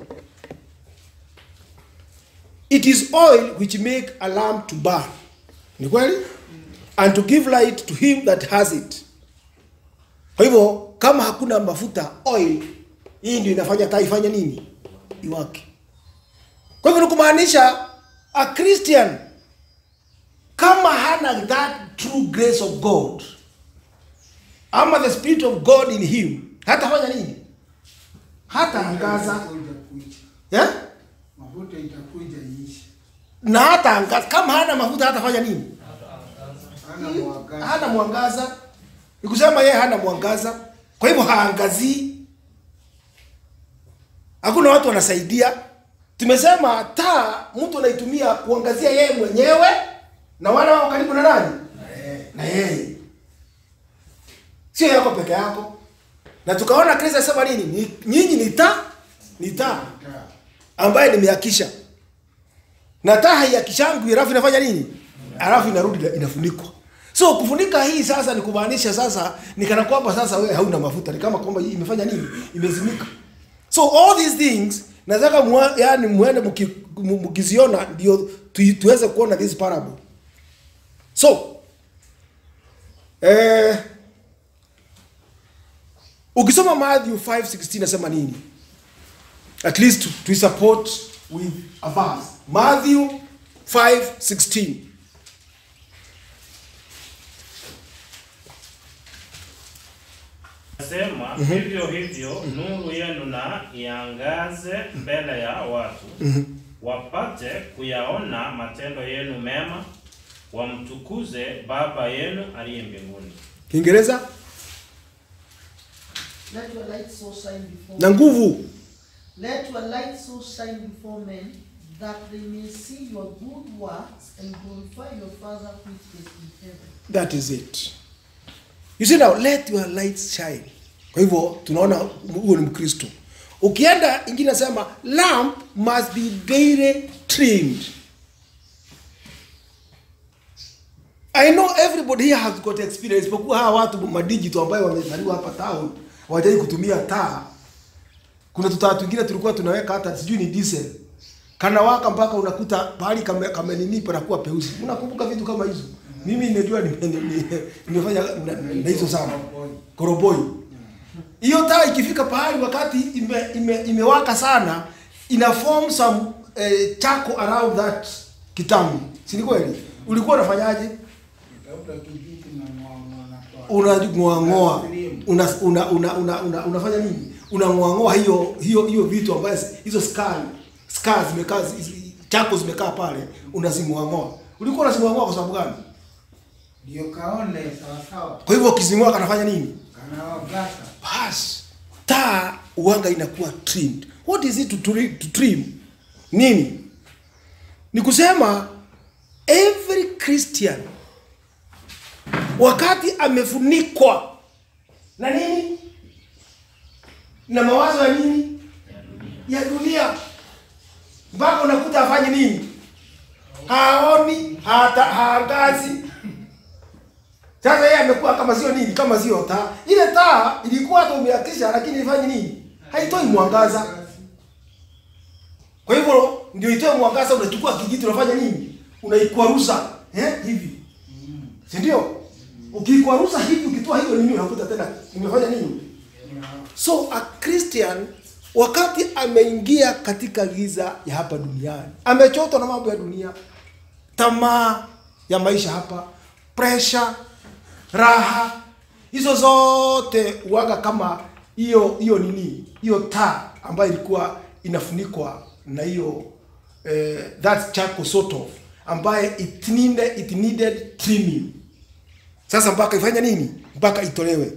[SPEAKER 1] it is oil which make a lamp to burn. Ni kweli? And to give light to him that has it. Kwa hivyo kama hakuna mafuta, oil, hii ndio inafanya taa ifanye nini? Iwake. Kwa hivyo kumaanisha a Christian kama hana that true grace of God ama the Spirit of God in him, hatafanya nini? Hata angaza. Yeah?
[SPEAKER 3] Mafuta itakuja iisha.
[SPEAKER 1] Na hata angaza. Kama hana mafuta hatafanya nini? Hana mwangaza. Nikusema yeye hana mwangaza. Kwa hivyo haangazii. Hakuna watu wanasaidia. Tumesema taa mtu anaitumia kuangazia yeye mwenyewe na wale wao karibu na nani? Na yeye. Sio yako peke yako. Na tukaona Kristo asema nini? Nyinyi ni taa ambaye nimeakisha. Na taa haiyakishangu alafu inafanya nini? Alafu inarudi inafunikwa. So kufunika hii sasa ni kumaanisha sasa ni kana kwamba sasa wewe hauna mafuta, ni kama kwamba hii imefanya nini? Imezimika. So all these things nataka yani muende mkiziona ndio tuweze kuona this parable. So ukisoma Matthew 5:16 nasema nini? At least to support with a verse. Matthew 5:16.
[SPEAKER 2] Sema hivyo hivyo nuru yenu na iangaze mbele ya watu wapate kuyaona matendo yenu mema, wamtukuze Baba yenu aliye mbinguni.
[SPEAKER 1] Kiingereza?
[SPEAKER 4] Let your light so shine before
[SPEAKER 1] Na nguvu.
[SPEAKER 4] Let your light so shine before men that they may see your good works and glorify your Father which is in heaven.
[SPEAKER 1] That is it. You see now, let your light shine. Kwa hivyo tunaona huo ni Mkristo. Ukienda ingine nasema lamp must be daily trimmed. I know everybody here has got experience. Pokuwa hawa watu madigital ambayo wamezaliwa hapa town, hawajai kutumia taa. Kuna tutaa twingine tulikuwa tunaweka hata sijui ni diesel. Kana waka mpaka unakuta bahari kama nini panakuwa peusi. Unakumbuka vitu kama hizo? Mimi nimejua nimefanya na hizo sana. Koroboi. Hiyo taa ikifika pahali wakati imewaka sana, ina form some charcoal around that kitambi. Si ni kweli? Ulikuwa unafanyaje? Unang'oa. Unafanya nini? Unang'oa hiyo vitu ambazo hizo scars zimekaa, charcoal zimekaa pale, unazing'oa. Ulikuwa unazing'oa kwa sababu gani?
[SPEAKER 3] Ndio kaone sawa sawa.
[SPEAKER 1] Kwa hivyo ukizing'oa kanafanya nini?
[SPEAKER 3] Kanawagasa.
[SPEAKER 1] Bas, taa uanga inakuwa trimmed. What is it to trim? Nini? Ni kusema every Christian wakati amefunikwa na nini? Na mawazo ya nini? Ya dunia. Mpaka unakuta afanye nini? Haoni, hata haangazi. Sasa yeye amekuwa kama sio nini? Kama sio taa. Ile taa ilikuwa hata umeakisha lakini ifanye nini? Haitoi mwangaza. Kwa hivyo ndio itoe mwangaza, unachukua kijiti unafanya nini? Unaikwaruza, hivi. Si ndio? Ukikwaruza hivi ukitoa hiyo nini unakuta tena umefanya nini? So a Christian wakati ameingia katika giza ya hapa duniani, amechotwa na mambo ya dunia, tamaa ya maisha hapa, pressure, raha, hizo zote uaga kama hiyo nini? Hiyo taa ambayo ilikuwa inafunikwa na hiyo that charcoal sort of ambaye it needed trimming. Sasa mpaka ifanya nini? Mpaka itolewe.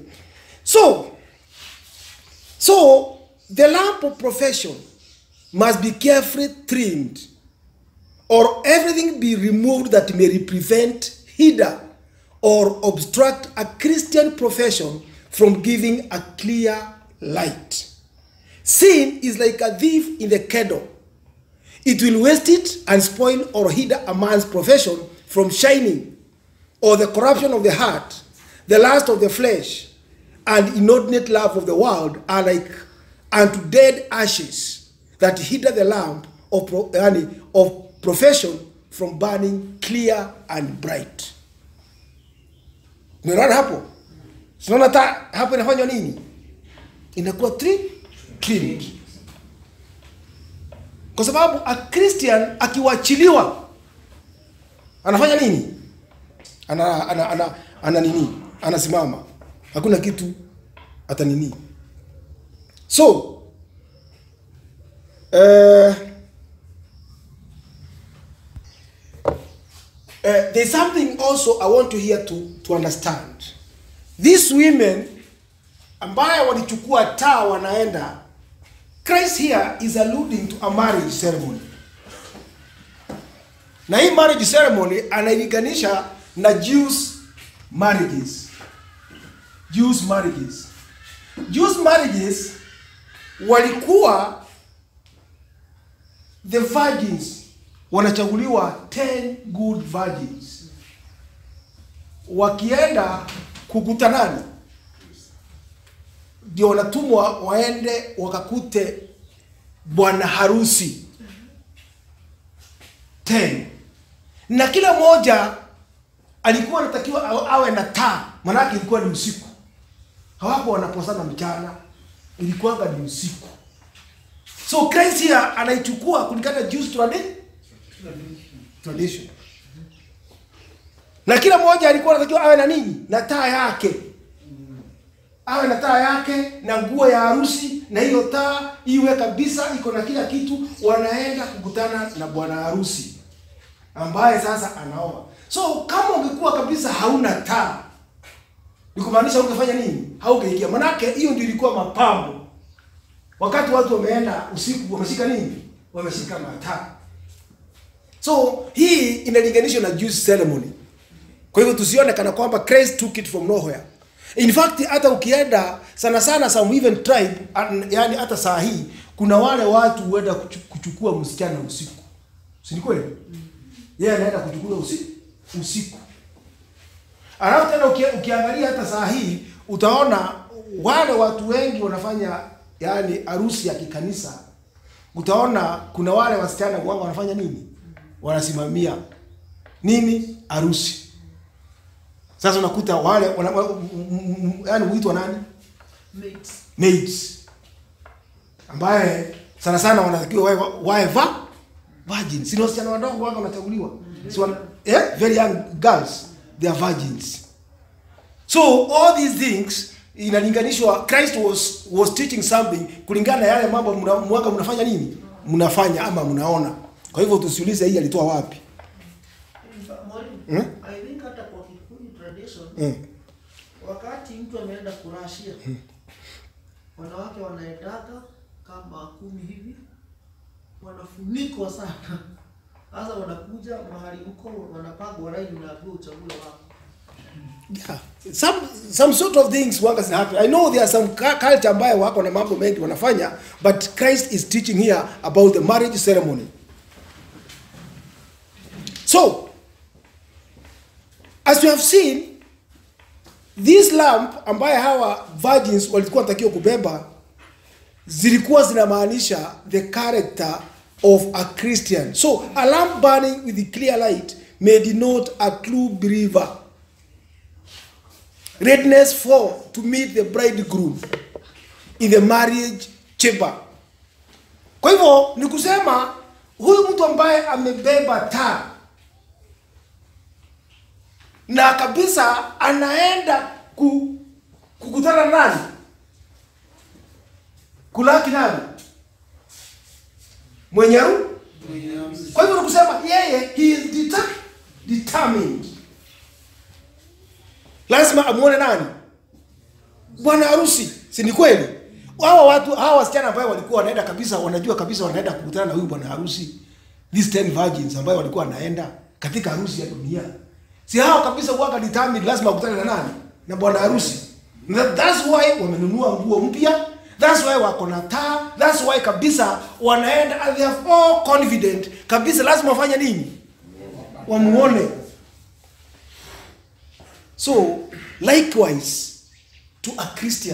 [SPEAKER 1] So the lamp of profession must be carefully trimmed, or everything be removed that may prevent, hinder, or obstruct a Christian profession from giving a clear light. Sin is like a thief in the candle. It will waste it and spoil or hinder a man's profession from shining, or the corruption of the heart, the lust of the flesh, and inordinate love of the world are like unto dead ashes that hinder the lamp of profession from burning clear and bright. Unaona hapo? Unaona hapo inafanywa nini? Inakuwa trimmed. Kwa sababu a Christian akiwachiliwa anafanya nini? Ana nini? Anasimama. Hakuna kitu hata nini. So there's something also I want to hear to understand. These women ambaye walichukua taa wanaenda, Christ here is alluding to a marriage ceremony. Na hii marriage ceremony anailinganisha na Jews marriages. Jews marriages walikuwa the virgins wanachaguliwa 10 good virgins. Wakienda kukutanani ndio wanatumwa waende wakakute bwana harusi 10. Na kila moja alikuwa anatakiwa awe na taa, maana ilikuwa ni usiku. Hawapo wanaposana mchana, ilikuwa ni usiku. So Christ here anaichukua kulingana Jews tradition. Na kila mmoja alikuwa anatakiwa awe na nini? Na taa yake. Awe na taa yake na nguo ya harusi, na hiyo taa iwe kabisa iko na kila kitu. Wanaenda kukutana na bwana harusi ambaye sasa anaoa. So kama ungekuwa kabisa hauna taa, ni kumaanisha ungefanya nini? Haungeingia. Manake hiyo ndio ilikuwa mapambo. Wakati watu wameenda usiku wameshika nini? Wameshika mataa. So hii inalinganishwa na Jewish ceremony. Kwa hivyo tusione kana kwamba Christ took it from nowhere. In fact hata ukienda sana sana some even tribe, yani hata saa hii kuna wale watu huenda kuchukua msichana usiku. Si ni kweli? Yeye anaenda kuchukua usiku. Alafu tena ukiangalia hata saa hii utaona wale watu wengi wanafanya yani harusi ya kikanisa. Utaona kuna wale wasichana wao wanafanya nini? Wanasimamia nini? Harusi. Sasa unakuta wale yani huitwa nani? Maids. Ambaye sana sana wanatakiwa wawe virgins. Si wasichana wadogo wao wanachaguliwa. So very young girls, they are virgins. So all these things inalinganishwa. Christ was teaching something kulingana na yale mambo mnafanya nini? Mnafanya ama mnaona. Kwa hivyo tusiulize hii alitoa wapi.
[SPEAKER 4] I think hata kwa Kikuyu tradition wakati mtu ameenda kurashia wanawake wanaendaka kama 10 hivi wanafunikwa sana. Sasa wanakuja mahali huko wanapagwa line na ndio uchaguzi wao.
[SPEAKER 1] Yeah, some sort of things work as happen. I know there are some culture ambayo wako na mambo mengi wanafanya, but Christ is teaching here about the marriage ceremony. So, as we have seen, this lamp ambayo hawa virgins walikuwa watakiwa kubeba zilikuwa zinamaanisha the character of a Christian. So, a lamp burning with the clear light may denote a true believer. Readiness to meet the bridegroom in the marriage chamber. Kwa hivyo ni kusema huyu mtu ambaye amebeba taa na kabisa anaenda kukutana nani? Kulaki nani? Mwenye harusi. Kwa hivyo ni kusema yeye he is determined. Lazima amuone nani? Bwana harusi. Si ni kweli? Hawa wasichana ambao walikuwa wanaenda kabisa, wanajua kabisa wanaenda kukutana na huyu bwana harusi. These 10 virgins ambao walikuwa wanaenda katika harusi ya dunia. Si hao kabisa waka determined lazima wakutane na nani? Na bwana harusi. That's why wamenunua nguo mpya. That's why wako na taa. That's why kabisa wanaenda and they have all confident kabisa lazima wafanye nini? Wamuone. So, likewise to a Christian.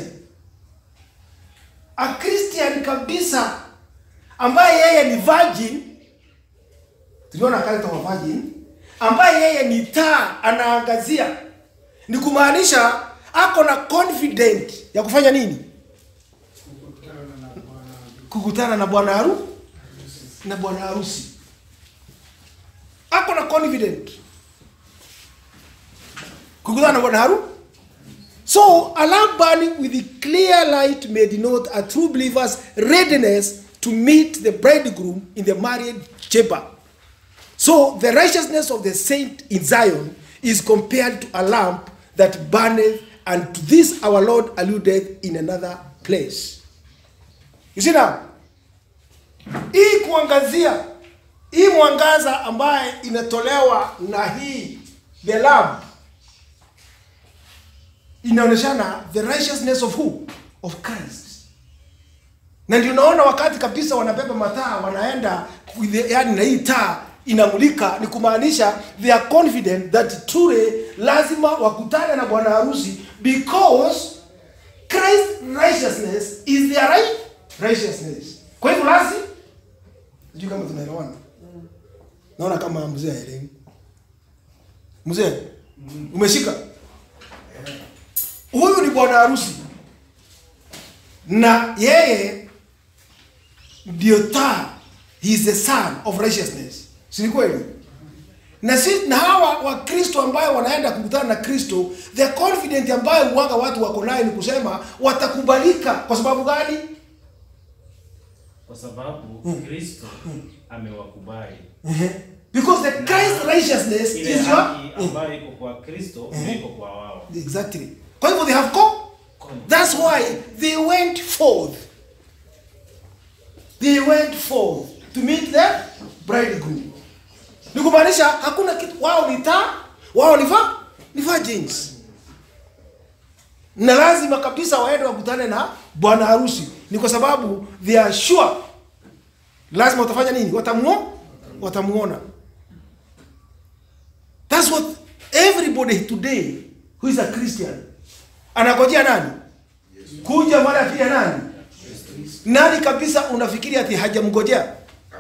[SPEAKER 1] A Christian kabisa ambaye yeye ni virgin, tuliona character of virgin, ambaye yeye ni taa anaangazia, ni kumaanisha ako na confident ya kufanya nini? Kukutana na bwana harusi. Na bwana harusi. Ako na confident kukutana na bwana harusi. So, a lamp burning with the clear light may denote a true believer's readiness to meet the bridegroom in the marriage chamber. So, the righteousness of the saint in Zion is compared to a lamp that burneth, and to this our Lord alluded in another place. You see now? Hii kuangazia, hii mwangaza ambaye inatolewa na hii, the lamp, inaoneshana the righteousness of who? Of Christ. Na ndio unaona wakati kabisa wanabeba mataa wanaenda yani na hii taa inamulika, ni kumaanisha they are confident that truly lazima wakutane na bwana harusi because Christ's righteousness is their righteousness. Kwa hivyo lazima sijui kama tunaelewana. Naona kama mzee aelewi. Mzee umeshika? Huyu ni bwana harusi. Na yeye ndio taa. He is the son of righteousness. Si ni kweli? Na hawa wa Kristo ambao wanaenda kukutana na Kristo, the confident ambayo uwanga watu wako nayo ni kusema watakubalika kwa sababu gani?
[SPEAKER 2] Kwa sababu Kristo amewakubali.
[SPEAKER 1] Because the Christ righteousness is your
[SPEAKER 2] ambayo iko kwa Kristo, iko kwa wao.
[SPEAKER 1] Exactly. Kwa hivyo they have come. That's why they went forth. They went forth to meet the bridegroom. Ni kumaanisha hakuna kitu, wao ni taa, wao ni virgins. Na lazima kabisa waende wakutane na bwana harusi. Ni kwa sababu they are sure lazima watafanya nini? Watamuona. That's what everybody today who is a Christian anagojea nani? Kuja mara pia nani? Nani kabisa unafikiri ati hajamgojea?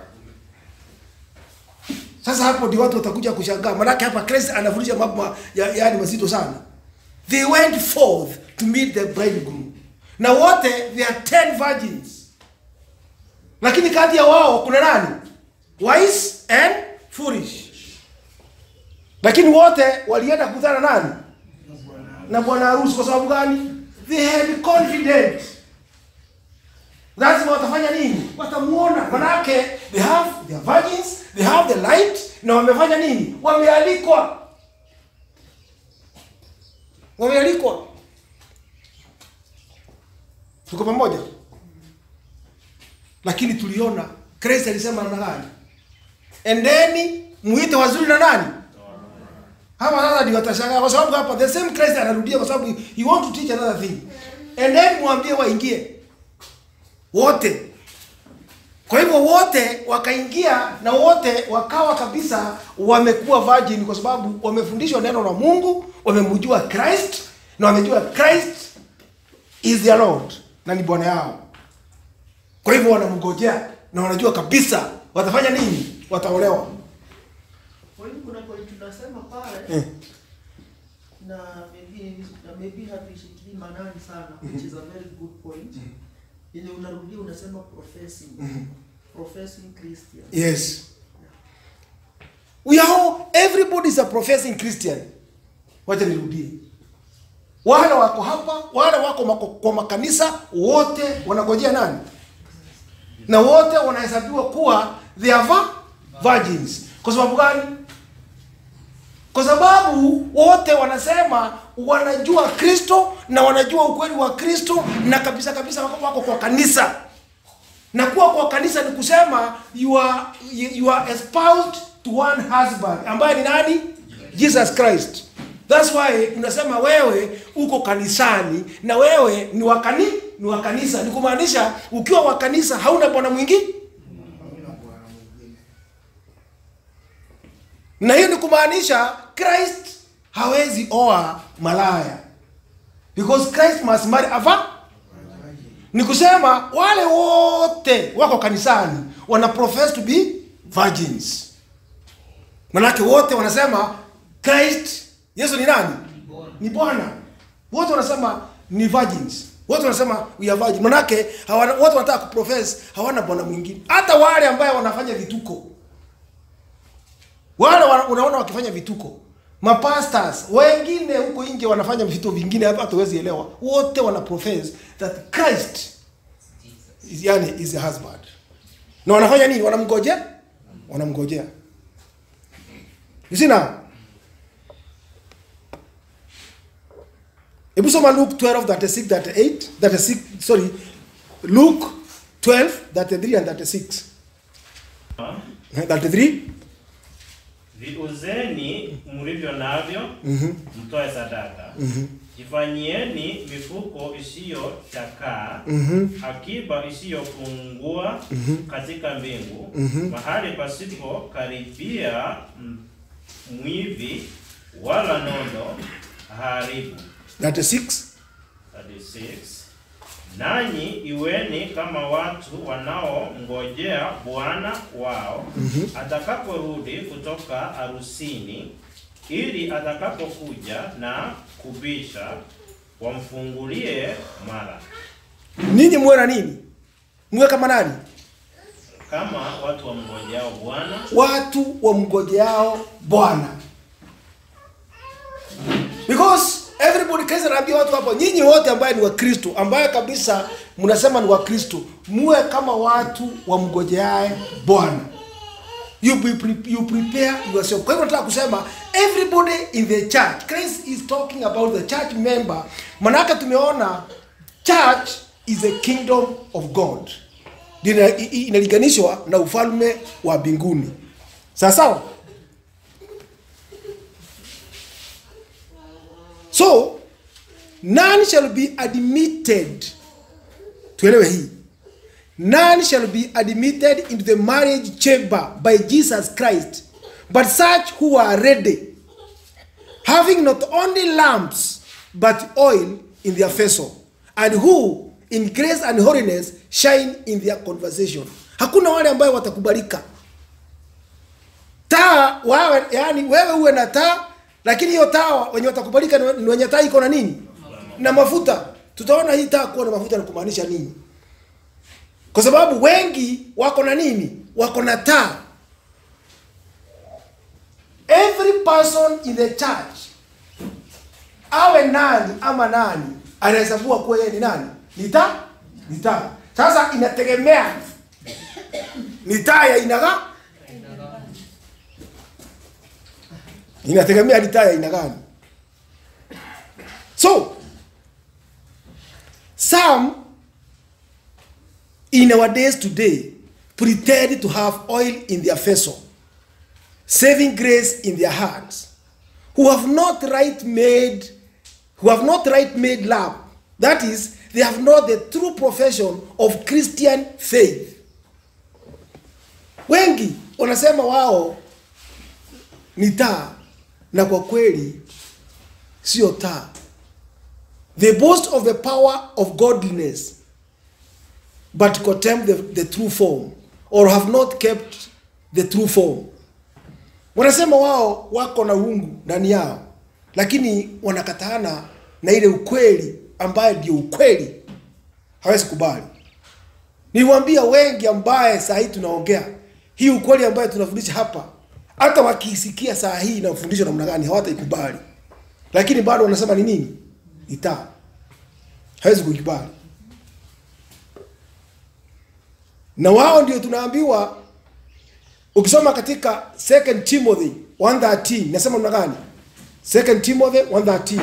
[SPEAKER 1] Sasa hapo ndio watu watakuja kushangaa. Maana hapa Kristo anafundisha mambo yaani mazito sana. They went forth to meet the bridegroom. Na wote they are 10 virgins. Lakini kati ya wao kuna nani? Wise and foolish. Lakini wote walienda kukutana nani? Na bwana harusi. Kwa sababu gani? They had confidence. Lazima watafanya nini? Watamuona. Manake they have their virgins, they have the light, na wamefanya nini? Wamealikwa. Tuko pamoja? Lakini tuliona Kristo alisema namna gani? Endeni muite wazuri na nani? Hapa sasa ndio watashangaa kwa sababu hapa the same Christ anarudia kwa sababu he want to teach another thing. Endeni muambie waingie. Wote. Kwa hivyo wote wakaingia na wote wakawa kabisa wamekuwa virgin kwa sababu wamefundishwa neno la Mungu, wamemjua Christ na wamejua Christ is their Lord na ni Bwana yao. Kwa hivyo wanamngojea na wanajua kabisa watafanya nini? Wataolewa.
[SPEAKER 4] Kwa hiyo kuna kwa tunasema pale na maybe hatuishikili manani sana, which is a very good point. Ile unarudia unasema professing Christian.
[SPEAKER 1] Yes. We are all, everybody is a professing Christian. Wacha nirudie. Wale wako hapa, wale wako kwa makanisa, wote wanagojea nani? Na wote wanahesabiwa kuwa they are virgins. Kwa sababu gani? Kwa sababu wote wanasema wanajua Kristo na wanajua ukweli wa Kristo na kabisa kabisa wako kwa kanisa. Na kuwa kwa kanisa ni kusema you are espoused to one husband ambaye ni nani? Jesus Christ. That's why unasema wewe uko kanisani na wewe ni wa kanisa. Ni kumaanisha ukiwa wa kanisa hauna bwana mwingine. Na hiyo ni kumaanisha Christ hawezi oa malaya. Because Christ must marry a virgin. Ni kusema wale wote wako kanisani wana profess to be virgins. Manake wote wanasema Christ Yesu ni nani? Ni Bwana. Wote wanasema ni virgins. Wote wanasema we are virgin. Manake wote wanataka kuprofess hawana bwana mwingine. Hata wale ambao wanafanya vituko. Wale unaona wakifanya vituko. Mapastors wengine huko nje wanafanya vitu vingine hapa hatuwezi elewa. Wote wana profess that Christ is a husband. Na wanafanya nini? Wanamngojea. You see now? Hebu soma Luke 12:36-38, Luke 12:33 and 36. 33.
[SPEAKER 2] Viuzeni mlivyo navyo, mtoe sadaka. Jifanyieni mifuko isiyochakaa, akiba isiyopungua katika mbingu, mahali pasipo karibia mwivi wala nondo haribu.
[SPEAKER 1] 36.
[SPEAKER 2] Nanyi iweni kama watu wanaongojea bwana wao atakaporudi kutoka harusini, ili atakapokuja na kubisha wamfungulie mara.
[SPEAKER 1] Ninyi muwe na nini? Muwe kama nani?
[SPEAKER 2] Kama watu wamngojeao Bwana.
[SPEAKER 1] Watu wamngojeao Bwana. Because everybody kaza naambia watu hapo, nyinyi wote ambaye ni wa Kristo, ambaye kabisa mnasema ni wa Kristo, muwe kama watu wamngojeae Bwana. You prepare yourself. Kwa hivyo nataka kusema everybody in the church. Christ is talking about the church member. Manaka tumeona church is a kingdom of God. ndio inalinganishwa na ufalme wa mbinguni. Sawa? So none shall be admitted, tuelewe hii, none shall be admitted into the marriage chamber by Jesus Christ, but such who are ready, having not only lamps but oil in their vessel, and who in grace and holiness shine in their conversation. Hakuna wale ambao watakubalika. Taa wawe, yani wewe uwe na taa, lakini hiyo taa wenye watakubalika ni wenye taa iko na nini? Na mafuta. Tutaona hii taa kuwa na mafuta na kumaanisha nini? Kwa sababu wengi wako na nini? Wako na taa. Every person in the church, awe nani ama nani, anahesabiwa kuwa yeye ni nani? Ni taa? Ni taa. Sasa inategemea ni taa ya aina gani? Inategemea ni taa ya aina gani? So, some in our days today pretend to have oil in their vessel, saving grace in their hands, who have not right made love. That is, they have not the true profession of Christian faith. Wengi wanasema wao ni taa, na kwa kweli sio taa. They boast of the power of godliness, but contemn the true form, or have not kept the true form. Wanasema wao wako na uungu ndani yao, lakini wanakataana na ile ukweli ambaye ndio ukweli. Hawezi kubali. Niwaambia wengi ambaye saa hii tunaongea, hii ukweli ambaye tunafundisha hapa, hata wakisikia saa hii na ufundisho namna gani hawataikubali. Lakini bado wanasema ni nini? Ni taa. Hawezi kukubali. Na wao ndio tunaambiwa, ukisoma katika 2 Timothy 1:13, nasema namna gani? 2 Timothy 1:13.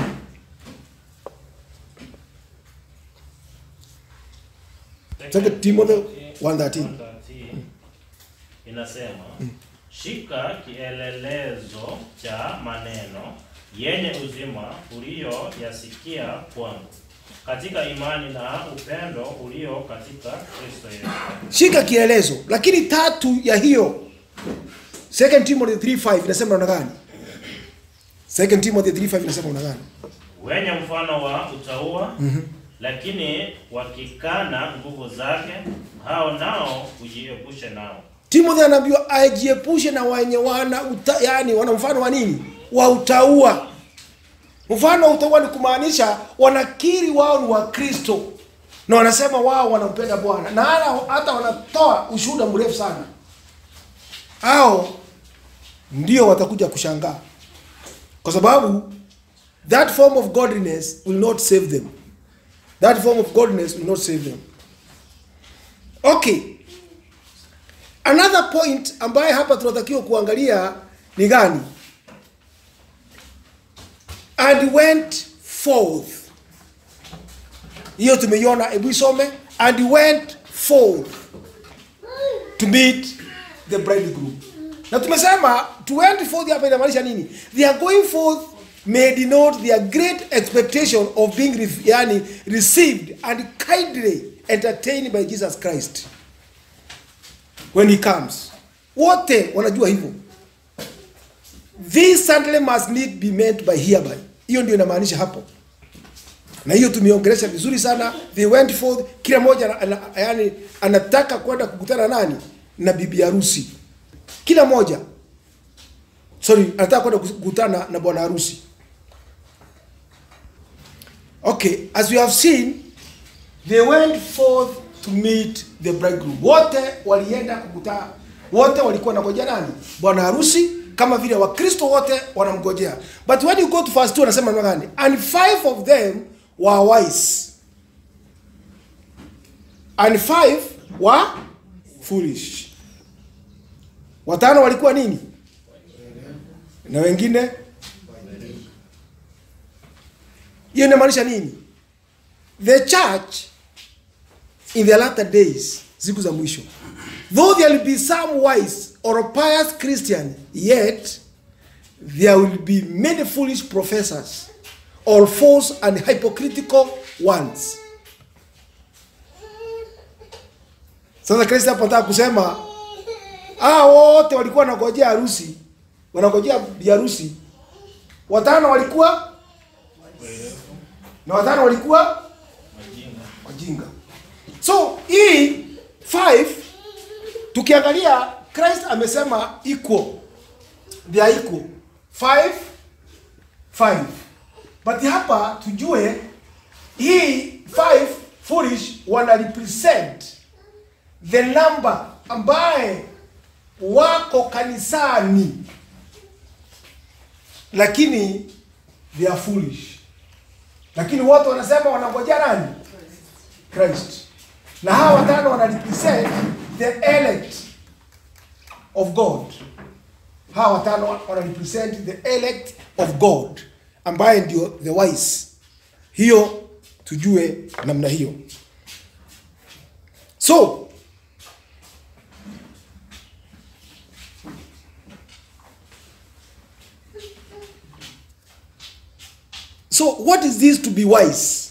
[SPEAKER 1] Second Timothy 1:13
[SPEAKER 2] inasema, shika kielelezo cha maneno yenye uzima uliyoyasikia kwangu, katika imani na upendo ulio katika Kristo Yesu.
[SPEAKER 1] Shika kielezo, lakini tatu ya hiyo 2 Timothy 3:5 inasema namna gani? 2 Timothy 3:5 inasema namna gani?
[SPEAKER 2] Wenye mfano wa utauwa, lakini wakikana nguvu zake, hao nao ujiepushe nao.
[SPEAKER 1] Timothy anaambiwa ajiepushe na wenye yani wana mfano wa nini? Wa utauwa. Mfano wa utauwa ni kumaanisha wanakiri wao ni wa Kristo, na wanasema wao wanampenda Bwana, na hata wanatoa ushuhuda mrefu sana. Hao ndio watakuja kushangaa, kwa sababu that form of godliness will not save them. That form of godliness will not save them. Okay. Another point ambaye hapa tunatakiwa kuangalia ni gani? And went forth. Hiyo tumeiona, hebu isome. And went forth to meet the bridegroom. Na tumesema to went forth hapa inamaanisha nini? They are going forth may denote their great expectation of being received and kindly entertained by Jesus Christ when he comes. Wote wanajua hivyo. This certainly must need be meant by hereby. Hiyo ndio inamaanisha hapo. Na hiyo tumeongelesha vizuri sana. They went forth, kila mmoja anataka kwenda kukutana nani? Na bibi harusi. Kila mmoja anataka kwenda kukutana na bwana harusi. Okay, as we have seen, they went forth to meet the bridegroom. Wote walienda kukutana. Wote walikuwa wanangojea nani? Bwana harusi, kama vile Wakristo wote wanamgojea. But when you go to verse 2 anasema nini gani? And 5 of them were wise, and 5 were foolish. Watano walikuwa nini? Na wengine? Hiyo inamaanisha nini? The church in the latter days, siku za mwisho. Though there will be some wise or pious Christian, yet there will be many foolish professors or false and hypocritical ones. Sasa Kristo hapo anataka kusema wote walikuwa wanangojea harusi, wanangojea harusi. Watano walikuwa na watano walikuwa wajinga. So hii 5 tukiangalia Christ amesema equal. They are equal. 5. But hapa tujue hii 5 foolish wana represent the number ambaye wako kanisani lakini they are foolish. Lakini watu wanasema wanangojea nani? Christ. Na hawa watano wana represent the elect of God. Hawa watano wana represent the elect of God ambaye ndio the wise. Hiyo tujue namna hiyo. So what is this to be wise?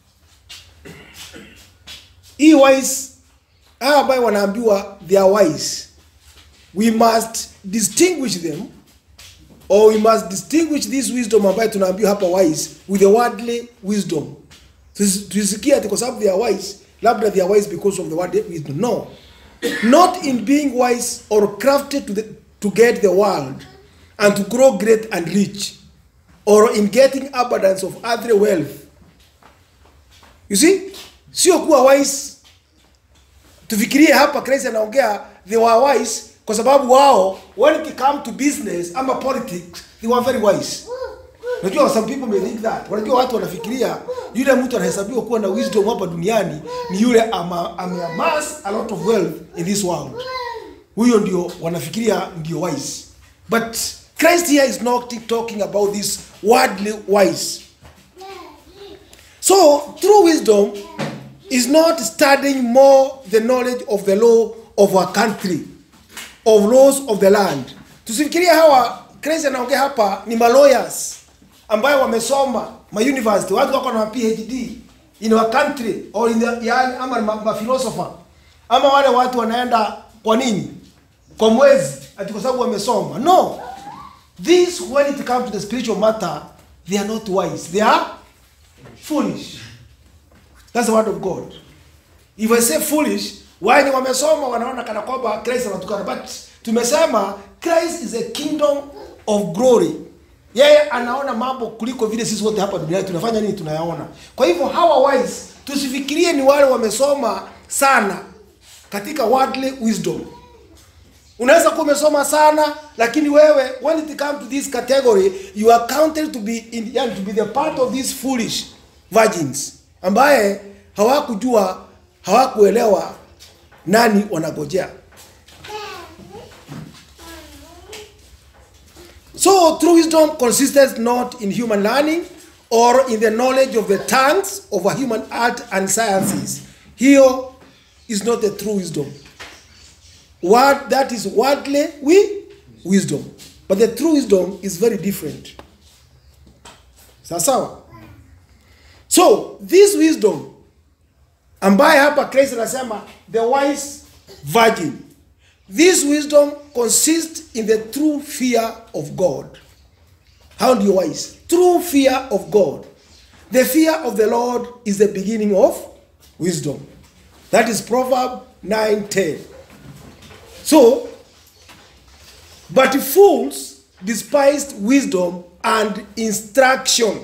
[SPEAKER 1] Hii wise, ambayo wanaambiwa they are wise. We must distinguish them, or we must distinguish this wisdom ambayo tunaambiwa hapa wise with the worldly wisdom. Tusikia ati kwa sababu they are wise, labda they are wise because of the worldly wisdom. No. Not in being wise or crafted to get the world and to grow great and rich, or in getting abundance of earthly wealth. You see? Sio kuwa wise. Tufikirie hapa Christ anaongea they were wise kwa sababu wao when it come to business ama politics they were very wise. Unajua some people may think that. Unajua watu wanafikiria yule mtu anahesabiwa kuwa na wisdom hapa duniani ni yule amass a lot of wealth in this world. Huyo ndio wanafikiria ndio wise. But Christ here is not talking about this worldly wise. So true wisdom is not studying more the knowledge of the law of our country, of laws of the land. Tusifikiria hawa Christ anaongea hapa ni lawyers ambayo wamesoma ma university, watu wako na PhD in our country or in the ama ma philosopher. Ama wale watu wanaenda kwa nini? Kwa mwezi ati kwa sababu wamesoma. No. This when it comes to the spiritual matter, they are not wise. They are foolish. That's the word of God. If I say foolish, why wamesoma wanaona kana kwamba Christ anatukana, but tumesema Christ is a kingdom of glory. Yeye anaona mambo kuliko vile sisi wote hapa duniani tunafanya nini tunayaona. Kwa hivyo hawa wise tusifikirie ni wale wamesoma sana katika worldly wisdom. Unaweza kuwa umesoma sana lakini wewe when it comes to this category you are counted to be to be the part of these foolish virgins ambaye hawakujua, hawakuelewa nani wanagojea. So true wisdom consists not in human learning or in the knowledge of the tongues of a human art and sciences. Here is not a true wisdom. What that is worldly wisdom. But the true wisdom is very different. Sawa. So this wisdom ambaye hapa Christ anasema the wise virgin. This wisdom consists in the true fear of God. How do you wise? True fear of God. The fear of the Lord is the beginning of wisdom. That is Proverbs 9:10. So, but fools despised wisdom and instruction.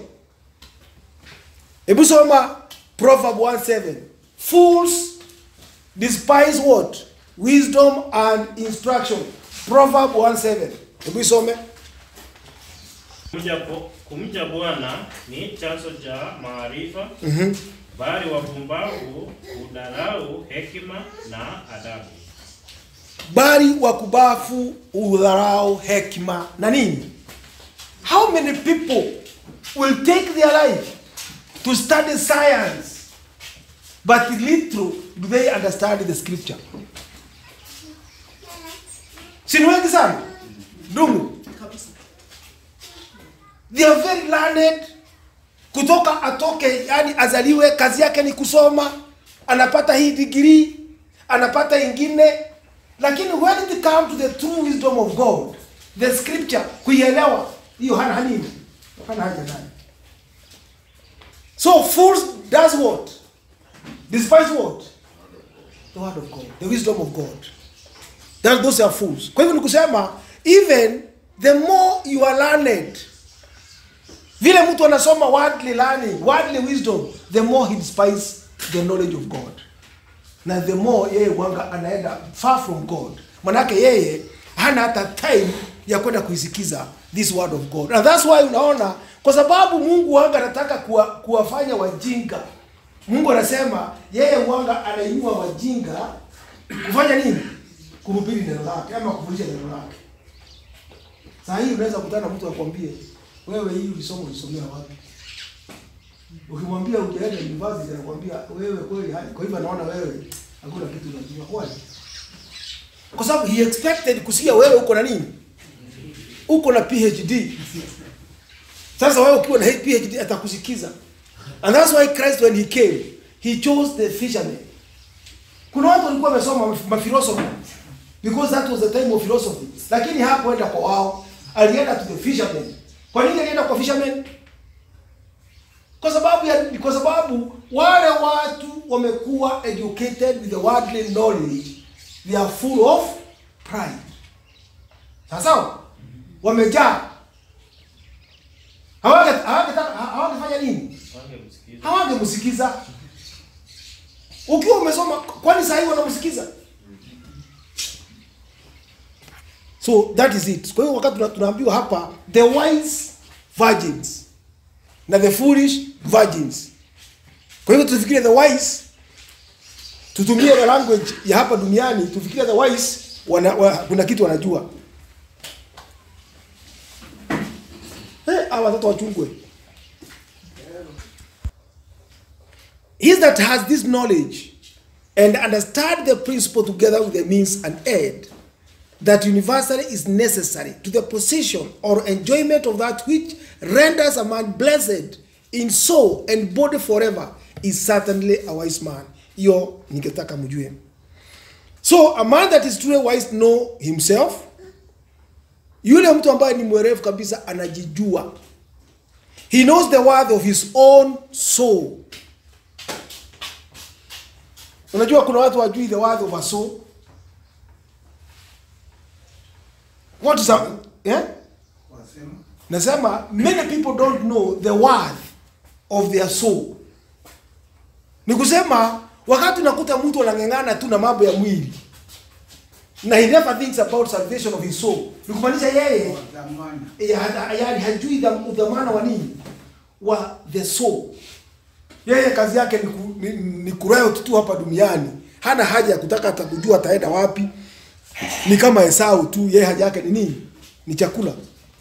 [SPEAKER 1] Ebu soma Proverbs 1:7. Fools despise what? Wisdom and instruction. Proverbs 1:7. Ebu some.
[SPEAKER 2] Kumcha Bwana ni chanzo cha maarifa. Bali wapumbavu udharau hekima na adabu.
[SPEAKER 1] Bali wakubafu udharau hekima na nini? How many people will take their life to study science But little do they understand the scripture. Si ni wengi sana? Dungu. They are very learned. Kutoka atoke, yani azaliwe, kazi yake ni kusoma, anapata hii degree, anapata ingine. Lakini when it comes to the true wisdom of God, the scripture, kuielewa, hiyo hana hanini. Hana haja nayo. So fools does what? Despise what? The word of God, the wisdom of God. Those are fools. Kwa hivyo nikusema, even the more you are learned, vile mtu anasoma worldly learning, worldly wisdom, the more he despises the knowledge of God. Na the more yeye wanga anaenda far from God. Manake yeye hana hata time ya kwenda kuisikiza this word of God. And that's why unaona, kwa sababu Mungu wanga anataka kuwafanya wajinga. Mungu anasema yeye wanga anainua wajinga kufanya nini? Kuhubiri neno lake ama kufundisha neno lake. Sasa hii unaweza kukutana mtu akwambie, wewe hii ulisomea wapi? Ukimwambia ujaenda university anakuambia wewe kweli hai. Kwa hivyo anaona wewe hakuna kitu unajua. Why? Kwa sababu he expected kusikia wewe uko na nini? Uko na PhD. Sasa wewe ukiwa na PhD atakusikiza. And that's why Christ when he came, he chose the fishermen. Kuna watu walikuwa wamesoma philosophy because that was the time of philosophy. Lakini hakuenda kwa wao, alienda to the fishermen. Kwa nini alienda kwa fishermen? Kwa sababu wale watu wamekuwa educated with the worldly knowledge, they are full of pride. Sasa wamejaa. Hawangefanya nini? Hawangemsikiza. Ukiwa umesoma, kwani sasa hivi wanamsikiza? So that is it. Kwa hiyo wakati tunaambiwa hapa the wise virgins na the foolish virgins. Kwa hivyo tufikirie the wise, tutumie the language ya hapa duniani, tufikirie the wise kuna kitu wanajua. Hawa watoto wachungwe. He that has this knowledge and understand the principle together with the means and aid that universally is necessary to the possession or enjoyment of that which renders a man blessed in soul and body forever is certainly a wise man. Hiyo ningetaka mjue. So a man that is truly wise know himself. Yule mtu ambaye ni mwerevu kabisa anajijua. He knows the worth of his own soul. Unajua kuna watu wajui the worth of a soul. What is that? Yeah? Nasema many people don't know the worth of their soul. Ni kusema wakati unakuta mtu anang'ang'ana tu na mambo ya mwili na he never thinks about salvation of his soul. Ni kumaanisha yeye hajui dhamana wa nini? Wa the soul. Yeye kazi yake ni kurayo tu hapa duniani. Hana haja ya kutaka atakujua ataenda wapi. Ni kama Esau tu, yeye haja yake ni nini? Ni chakula.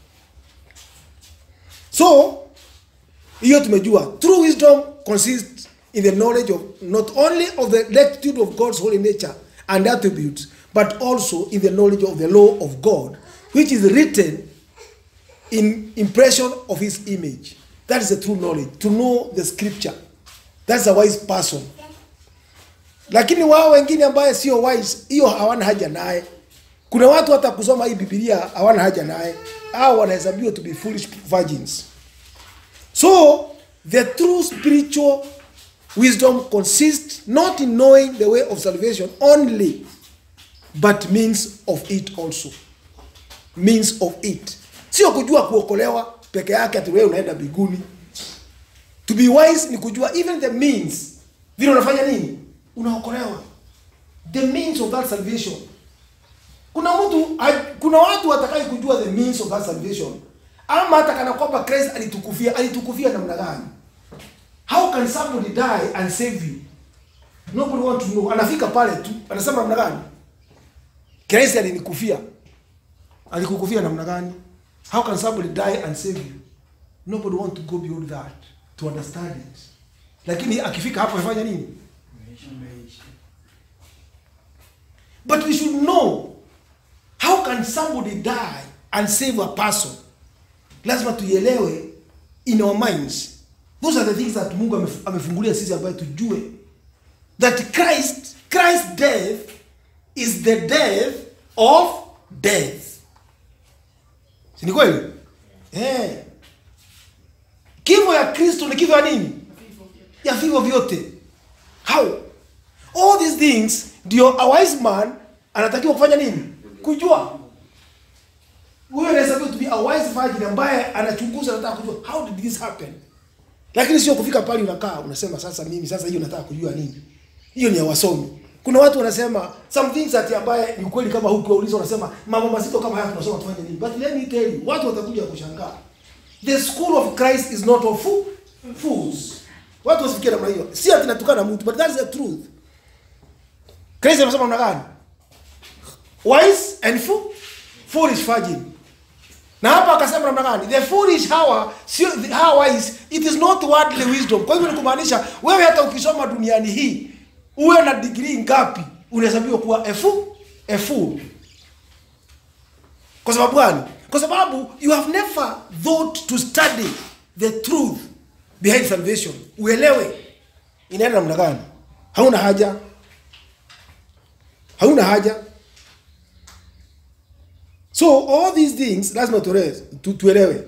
[SPEAKER 1] So, hiyo tumejua. True wisdom consists in the knowledge of not only of the rectitude of God's holy nature and attributes, but also in the knowledge of the law of God, which is written in impression of his image. That is the true knowledge, to know the scripture. That's a wise person. Lakini wao wengine ambaye sio wise, hiyo hawana haja naye. Kuna watu hata kusoma hii Biblia hawana haja naye. Hao wanahesabiwa to be foolish virgins. So, the true spiritual wisdom consists not in knowing the way of salvation only, but means of it also. Means of it. Sio kujua kuokolewa peke yake ati wewe unaenda mbinguni. To be wise ni kujua even the means. Vile unafanya nini? Unaokolewa. The means of that salvation. Kuna watu watakaye kujua the means of that salvation. Ama hata kana kwamba Christ alitukufia namna gani? How can somebody die and save you? Nobody want to know. Anafika pale tu, anasema namna gani? Christ alikukufia. Alikukufia namna gani? How can somebody die and save you? Nobody want to go beyond that to understand it. Lakini akifika hapo afanya nini? But we should know, how can somebody die and save a person? Lazima tuielewe in our minds. Those are the things that Mungu amefungulia sisi ambaye tujue that Christ's death is the death of death. Si ni kweli? Kifo ya Kristo ni kifo ya nini? Ya vifo vyote. How? All these things ndio a wise man anatakiwa kufanya nini? Kujua. Wewe unaweza to be a wise virgin ambaye anachunguza, anataka kujua how did this happen. Lakini sio kufika pale unakaa unasema sasa mimi sasa hiyo nataka kujua nini. Hiyo ni ya wasomi. Kuna watu wanasema some things that ambaye ni kweli, kama huko ulizo unasema mambo mazito kama haya tunasoma tufanye nini. But let me tell you, watu watakuja kushangaa. The school of Christ is not of fools. Watu wasifikie namna hiyo. Si ati natukana mtu, but that's the truth. Christ anasema namna gani? Wise and foolish virgin. Na hapa akasema namna gani? The foolish hawa wise, it is not worldly wisdom. Kwa hivyo ni kumaanisha wewe hata ukisoma duniani hii uwe na degree ngapi unahesabiwa kuwa a fool. Kwa sababu gani? Kwa sababu you have never thought to study the truth behind salvation. Uelewe inaenda namna gani? Hauna haja. So all these things lazima tuelewe.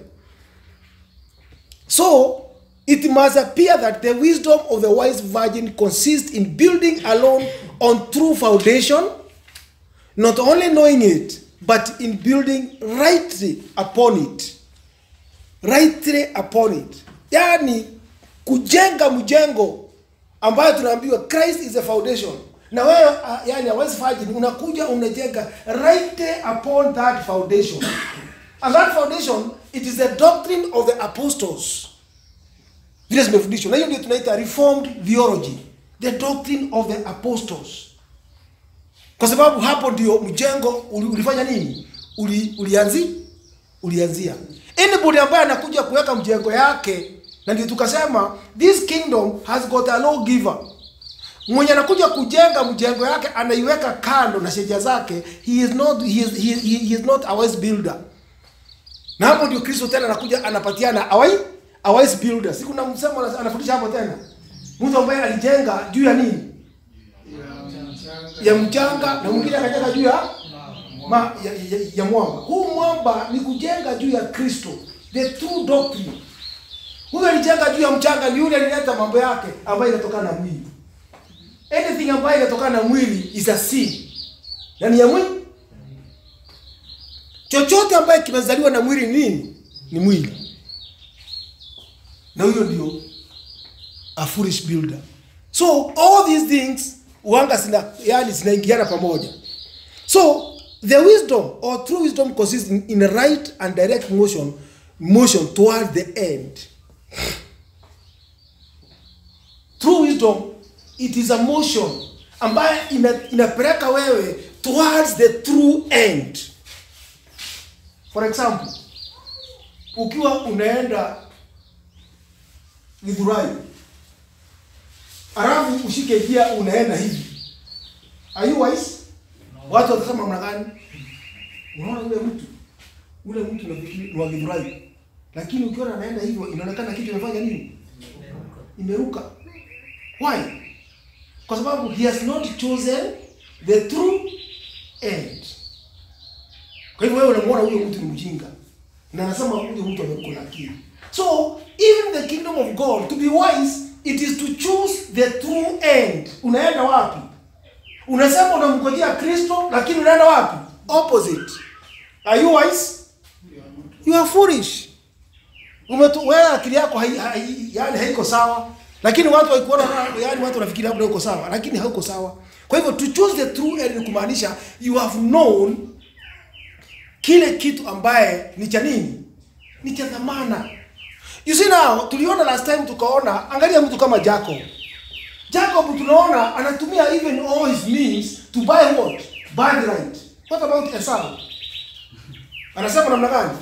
[SPEAKER 1] So it must appear that the wisdom of the wise virgin consists in building alone on true foundation, not only knowing it, but in building rightly upon it. Yani kujenga mjengo ambayo tunaambiwa Christ is the foundation. Na wewe yani a wise virgin unakuja unajenga rightly upon that foundation. And that foundation, it is the doctrine of the apostles. Vile zimefundishwa. Na hiyo ndio tunaita reformed theology. The doctrine of the apostles. Kwa sababu hapo ndio mjengo ulifanya nini? Ulianzia. Anybody ambaye anakuja kuweka mjengo yake, na ndio tukasema this kingdom has got a lawgiver. Mwenye anakuja kujenga mjengo yake anaiweka kando na sheria zake, he is not a wise builder. Na hapo ndio Kristo tena anakuja anapatiana a wise builder. Siku na msemo anafundisha hapo tena. Mtu ambaye alijenga juu ya nini? Ya mchanga, na mwingine akajenga juu ya mwamba. Huu mwamba ni kujenga juu ya Kristo, the true doctrine. Huyo alijenga juu ya mchanga, ni yule alileta mambo yake ambayo inatokana na mwili. Anything ambayo inatokana na mwili is a sin. Yani ya mwili. Chochote ambaye kimezaliwa na mwili nini? Ni mwili. Na huyo ndio a foolish builder. So all these things zinaingiana pamoja. So the wisdom or true wisdom consists in a right and direct motion toward the end. True wisdom, it is a motion ambayo inapeleka wewe towards the true end. For example, ukiwa unaenda Githurai, alafu ushike gia unaenda hivi. Are you wise? No. Watu watasema mna gani? Unaona ule mtu ni wa Githurai. Lakini ukiona anaenda hivyo inaonekana kitu imefanya nini? Imeruka. Why? Kwa sababu he has not chosen the true end. Kwa hivyo wewe unamwona huyo mtu ni mjinga. Na anasema huyo mtu ameruka na akili. So, even the kingdom of God, to be wise, it is to choose the true end. Unaenda wapi? Unasema unamngojea Kristo, lakini unaenda wapi? Opposite. Are you wise? You are foolish. Wewe akili yako yani haiko sawa. Lakini watu waikuona yani watu wanafikiri labda uko sawa, lakini hauko sawa. Kwa hivyo to choose the true end ni kumaanisha you have known kile kitu ambaye ni cha nini? Ni cha dhamana. You see now, tuliona last time tukaona, angalia mtu kama Jacob. Jacob tunaona anatumia even all his means to buy what? Birthright. What about Esau? Anasema namna gani?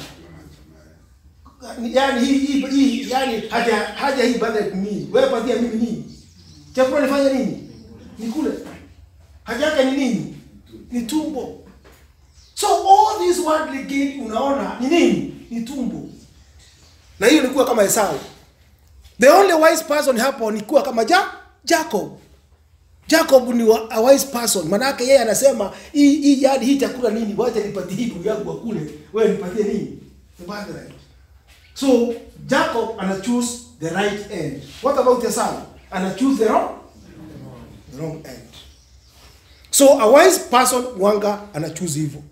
[SPEAKER 1] Yani haja hii birthright mimi. Wewe patia mimi nini? Chakula nifanye nini? Ni kule. Haja yake ni nini? Ni tumbo. So all this worldly gain unaona ni nini? Ni tumbo. Na hiyo ilikuwa kama Esau. The only wise person hapo ni kuwa kama Jacob. Jacob ni a wise person. Manake yeye anasema hii chakula nini? Wacha nipatie hii ndugu yangu akule. Wewe nipatie nini? The birthright. So Jacob ana choose the right end. What about Esau? Ana choose the wrong end. So a wise person wanga ana choose hivyo.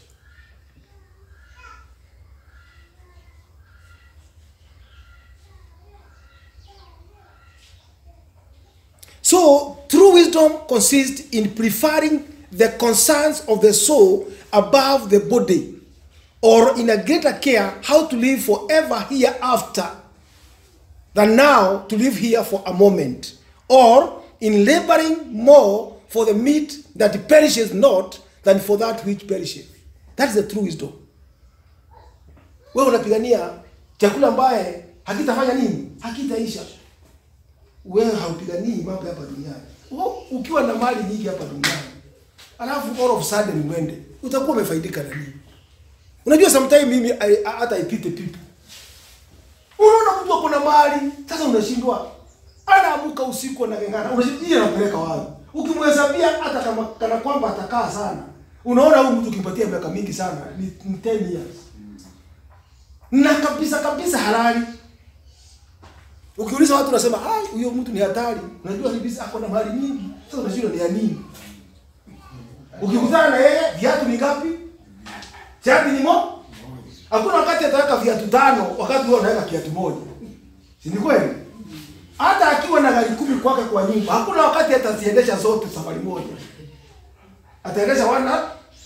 [SPEAKER 1] So, true wisdom consists in preferring the concerns of the soul above the body, or in a greater care how to live forever hereafter than now to live here for a moment, or in laboring more for the meat that perishes not than for that which perishes. That is the true wisdom. Wewe unapigania chakula ambaye hakitafanya nini? Hakitaisha. Wewe haupiganii mambo hapa duniani. Ukiwa na mali nyingi hapa duniani, alafu all of a sudden mwende, utakuwa umefaidika na nini? Unajua sometimes mimi hata ipite people. Unaona mtu akona mali, sasa unashindwa. Anaamuka usiku na ngengana. Unashindwa anapeleka wapi? Ukimhesabia hata kama kana kwamba atakaa sana. Unaona huyu mtu ukimpatia miaka mingi sana, ni 10 years. Na kabisa halali. Ukiuliza watu unasema, huyo mtu ni hatari. Unajua hivi ako na mali nyingi. Sasa unashindwa ni ya nini? Ukikutana na yeye, viatu ni ngapi? Shati ni mo? Hakuna wakati ataweka viatu 5, wakati wewe unaweka kiatu moja. Si ni kweli? Hata akiwa na gari 10 kwake kwa nyumba, hakuna wakati ataziendesha zote safari moja. Ataendesha wana.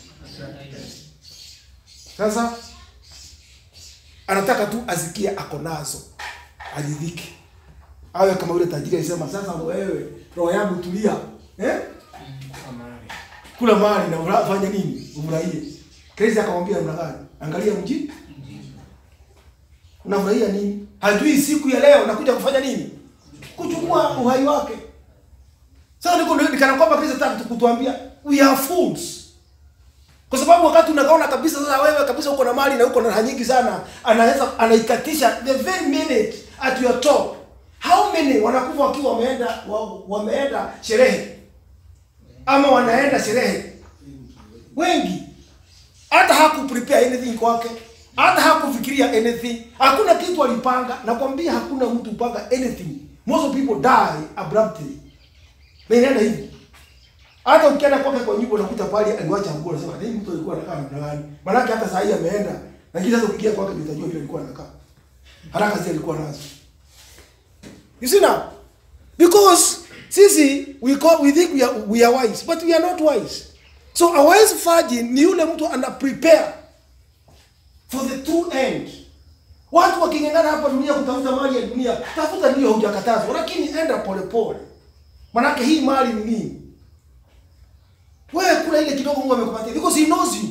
[SPEAKER 1] Sasa anataka tu asikie ako nazo. Aridhike. Awe kama yule tajiri alisema, sasa wewe roho yangu tulia. Kula mali na unafanya nini? Umraie. Kristo akamwambia mnagani? Angalia mji. Unafurahia nini? Hajui siku ya leo nakuja kufanya nini? Kuchukua uhai wake. Sasa niko kana kwamba Kristo anataka kutuambia we are fools. Kwa sababu wakati unakaona kabisa sasa wewe kabisa uko na mali na uko na raha nyingi sana, anaweza anaikatisha the very minute at your top. How many wanakufa wakiwa wameenda sherehe? Ama wanaenda sherehe? Wengi. Hata hakuprepare anything kwake. Hata hakufikiria anything. Hakuna kitu alipanga. Nakwambia hakuna mtu upanga anything. Most of people die abruptly. Nenda hivi. Hata ukienda kwake kwa nyumba unakuta pale aliwacha nguo, unasema nini mtu alikuwa anakaa namna gani? Maana hata saa hii ameenda, lakini sasa ukiingia kwake utajua vile alikuwa anakaa. Haraka zile alikuwa nazo. You see now? Because sisi we think we are wise, but we are not wise. So a wise virgin ni yule mtu ana prepare for the true end. Watu wakingangana hapa dunia kutafuta mali ya dunia, tafuta ndio hujakatazwa, lakini enda pole. Maana hii mali ni nini? Wewe kula ile kidogo Mungu amekupatia because he knows you.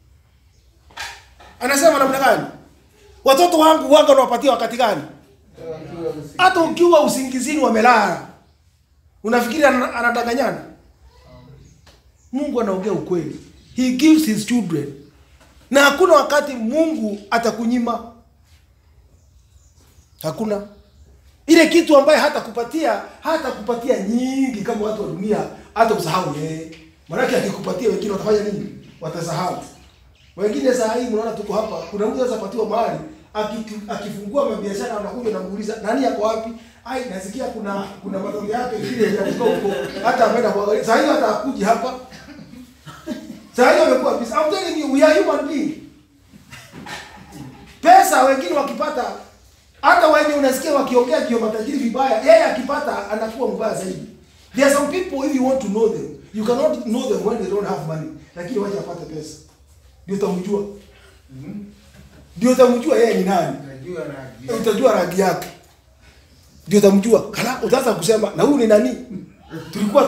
[SPEAKER 1] Anasema namna gani? Watoto wangu wanga unawapatia wakati gani? Hata ukiwa usingizini wamelala. Unafikiri anadanganyana? Mungu anaongea ukweli. He gives his children. Na hakuna wakati Mungu atakunyima. Hakuna. Ile kitu ambaye hata kupatia nyingi kama watu wa dunia, hata usahau yeye. Maana akikupatia wengine watafanya nini? Watasahau. Wengine saa hii mnaona tuko hapa, kuna mtu anaweza patiwa mahali, akifungua biashara anakuja na muuliza, nani yako wapi? Nasikia kuna matokeo yake vile yanatoka huko. Hata ameenda kuangalia. Saa hii hata akuji hapa. Saa hii amekuwa busy. I'm telling you, we are human being. Pesa wengine wakipata, hata wengine unasikia wakiongea kio matajiri vibaya, yeye akipata anakuwa mbaya zaidi. There are some people, if you want to know them, you cannot know them when they don't have money. Lakini wacha apate pesa. Ndio utamjua. Ndio utamjua yeye ni nani. Utajua rangi yake. Ndio utamjua. Kana utaanza kusema na huyu ni nani? Tulikuwa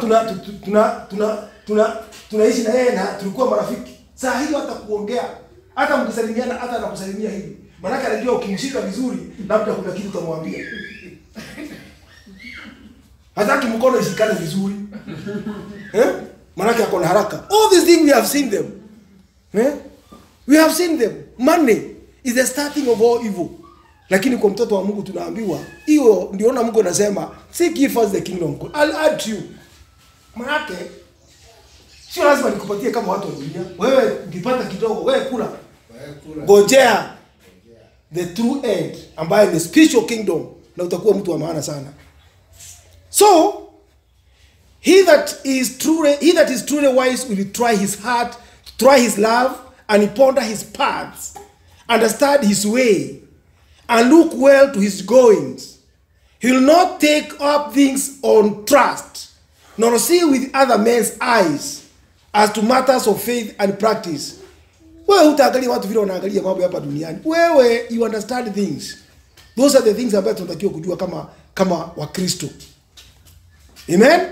[SPEAKER 1] tunaishi na yeye na tulikuwa marafiki. Saa hiyo hata kuongea, hata mkisalimiana, hata anakusalimia hivi. Maana anajua ukimshika vizuri labda kuna kitu utamwambia. Hataki mkono ishikane vizuri. Manake ako na haraka. All these things we have seen them. We have seen them. Money is the starting of all evil. Lakini kwa mtoto wa Mungu tunaambiwa, hiyo ndio na Mungu anasema, seek ye first the kingdom of God. I'll add to you. Manake sio lazima nikupatie kama watu wa dunia. Wewe ukipata kidogo, wewe kula. Ngojea the true end ambayo ni spiritual kingdom na utakuwa mtu wa maana sana. So he that is truly wise will try his heart, try his love, and ponder his paths, understand his way, and look well to his goings. He will not take up things on trust, nor see with other men's eyes as to matters of faith and practice. Wewe utaangalia watu vile wanaangalia mambo hapa duniani. Wewe you understand things. Those are the things ambazo tunatakiwa kujua kama Wakristo. Amen?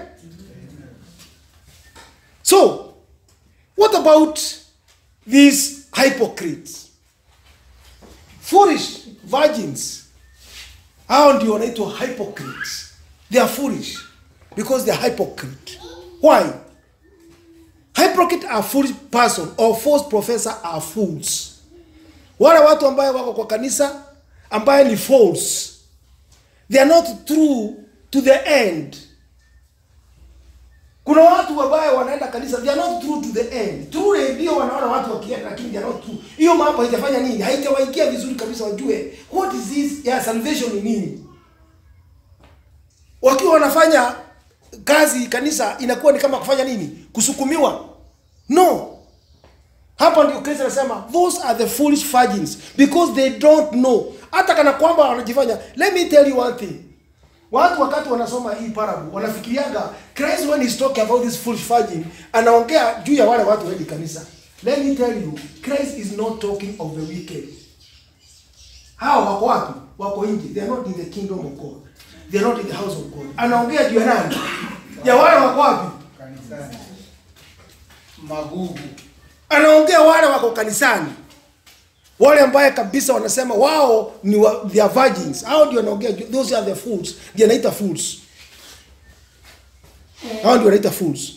[SPEAKER 1] So, what about these hypocrites? Foolish virgins. Hao ndio wanaitwa hypocrites. They are foolish because they are hypocrite. Why? Hypocrite are foolish person or false professor are fools. Wale watu ambaye wako kwa kanisa ambaye ni false. They are not true to the end. Kuna watu ambaye wanaenda kanisa, they are not true to the end. True ndio wanaona watu wakienda lakini they are not true. Hiyo mambo haitafanya nini? Haitawaikia vizuri kabisa wajue what is this ya salvation ni nini. Wakiwa wanafanya kazi kanisa inakuwa ni kama kufanya nini? Kusukumiwa. No. Hapa ndio Kristo anasema those are the foolish virgins because they don't know. Hata kana kwamba wanajifanya. Let me tell you one thing. Watu wakati wanasoma hii parable wanafikiriaga Christ when he's talking about this foolish virgin anaongea juu ya wale watu wa kanisa. Let me tell you, Christ is not talking of the wicked. Hao wako wapi? Wako nje. They are not in the kingdom of God. They are not in the house of God. Anaongea juu ya nani? Ya wale wako wapi?
[SPEAKER 3] Kanisani. Magugu.
[SPEAKER 1] Anaongea wale wako kanisani. Wale ambaye kabisa wanasema wao ni they are virgins. Hao ndio wanaongea, those are the fools. Ndio wanaita fools. Hao ndio wanaita fools.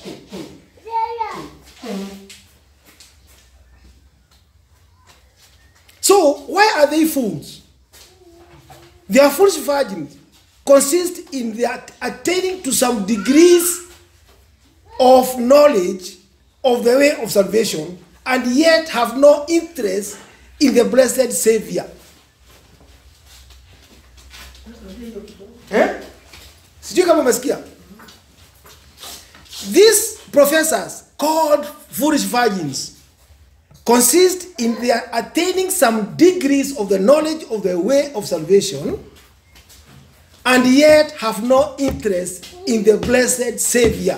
[SPEAKER 1] So, why are they fools? Their foolish virgins consist in their attaining to some degrees of knowledge of the way of salvation and yet have no interest in the blessed Savior. Sijui kama umesikia. These professors called foolish virgins consist in their attaining some degrees of the knowledge of the way of salvation and yet have no interest in the blessed Savior.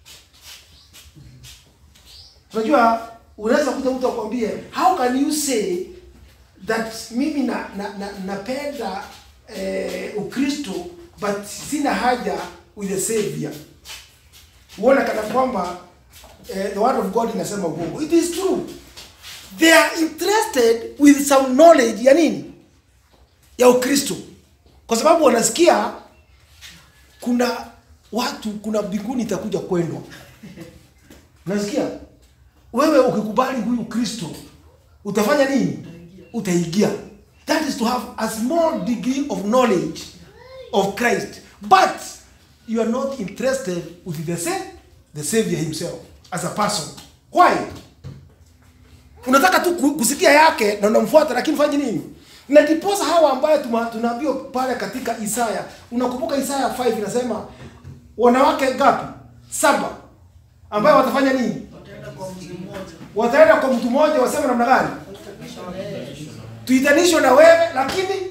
[SPEAKER 1] Unajua unaweza kuta mtu akwambie, how can you say that mimi napenda Ukristo but sina haja with the Savior? Uona kana kwamba the word of God inasema uongo. It is true. They are interested with some knowledge ya nini? Ya Ukristo. Kwa sababu wanasikia kuna watu, kuna mbinguni itakuja kwendwa. Unasikia? Wewe ukikubali huyu Kristo utafanya nini? Utaingia. That is to have a small degree of knowledge of Christ. But you are not interested with the Savior himself as a person. Why? Unataka tu kusikia yake na unamfuata lakini fanye nini? Na ndiposa hawa ambaye tunaambiwa pale katika Isaya. Unakumbuka Isaya 5 inasema wanawake ngapi? 7 ambaye watafanya nini? Wataenda kwa mtu mmoja wasema namna gani? Tuitanishwe na wewe lakini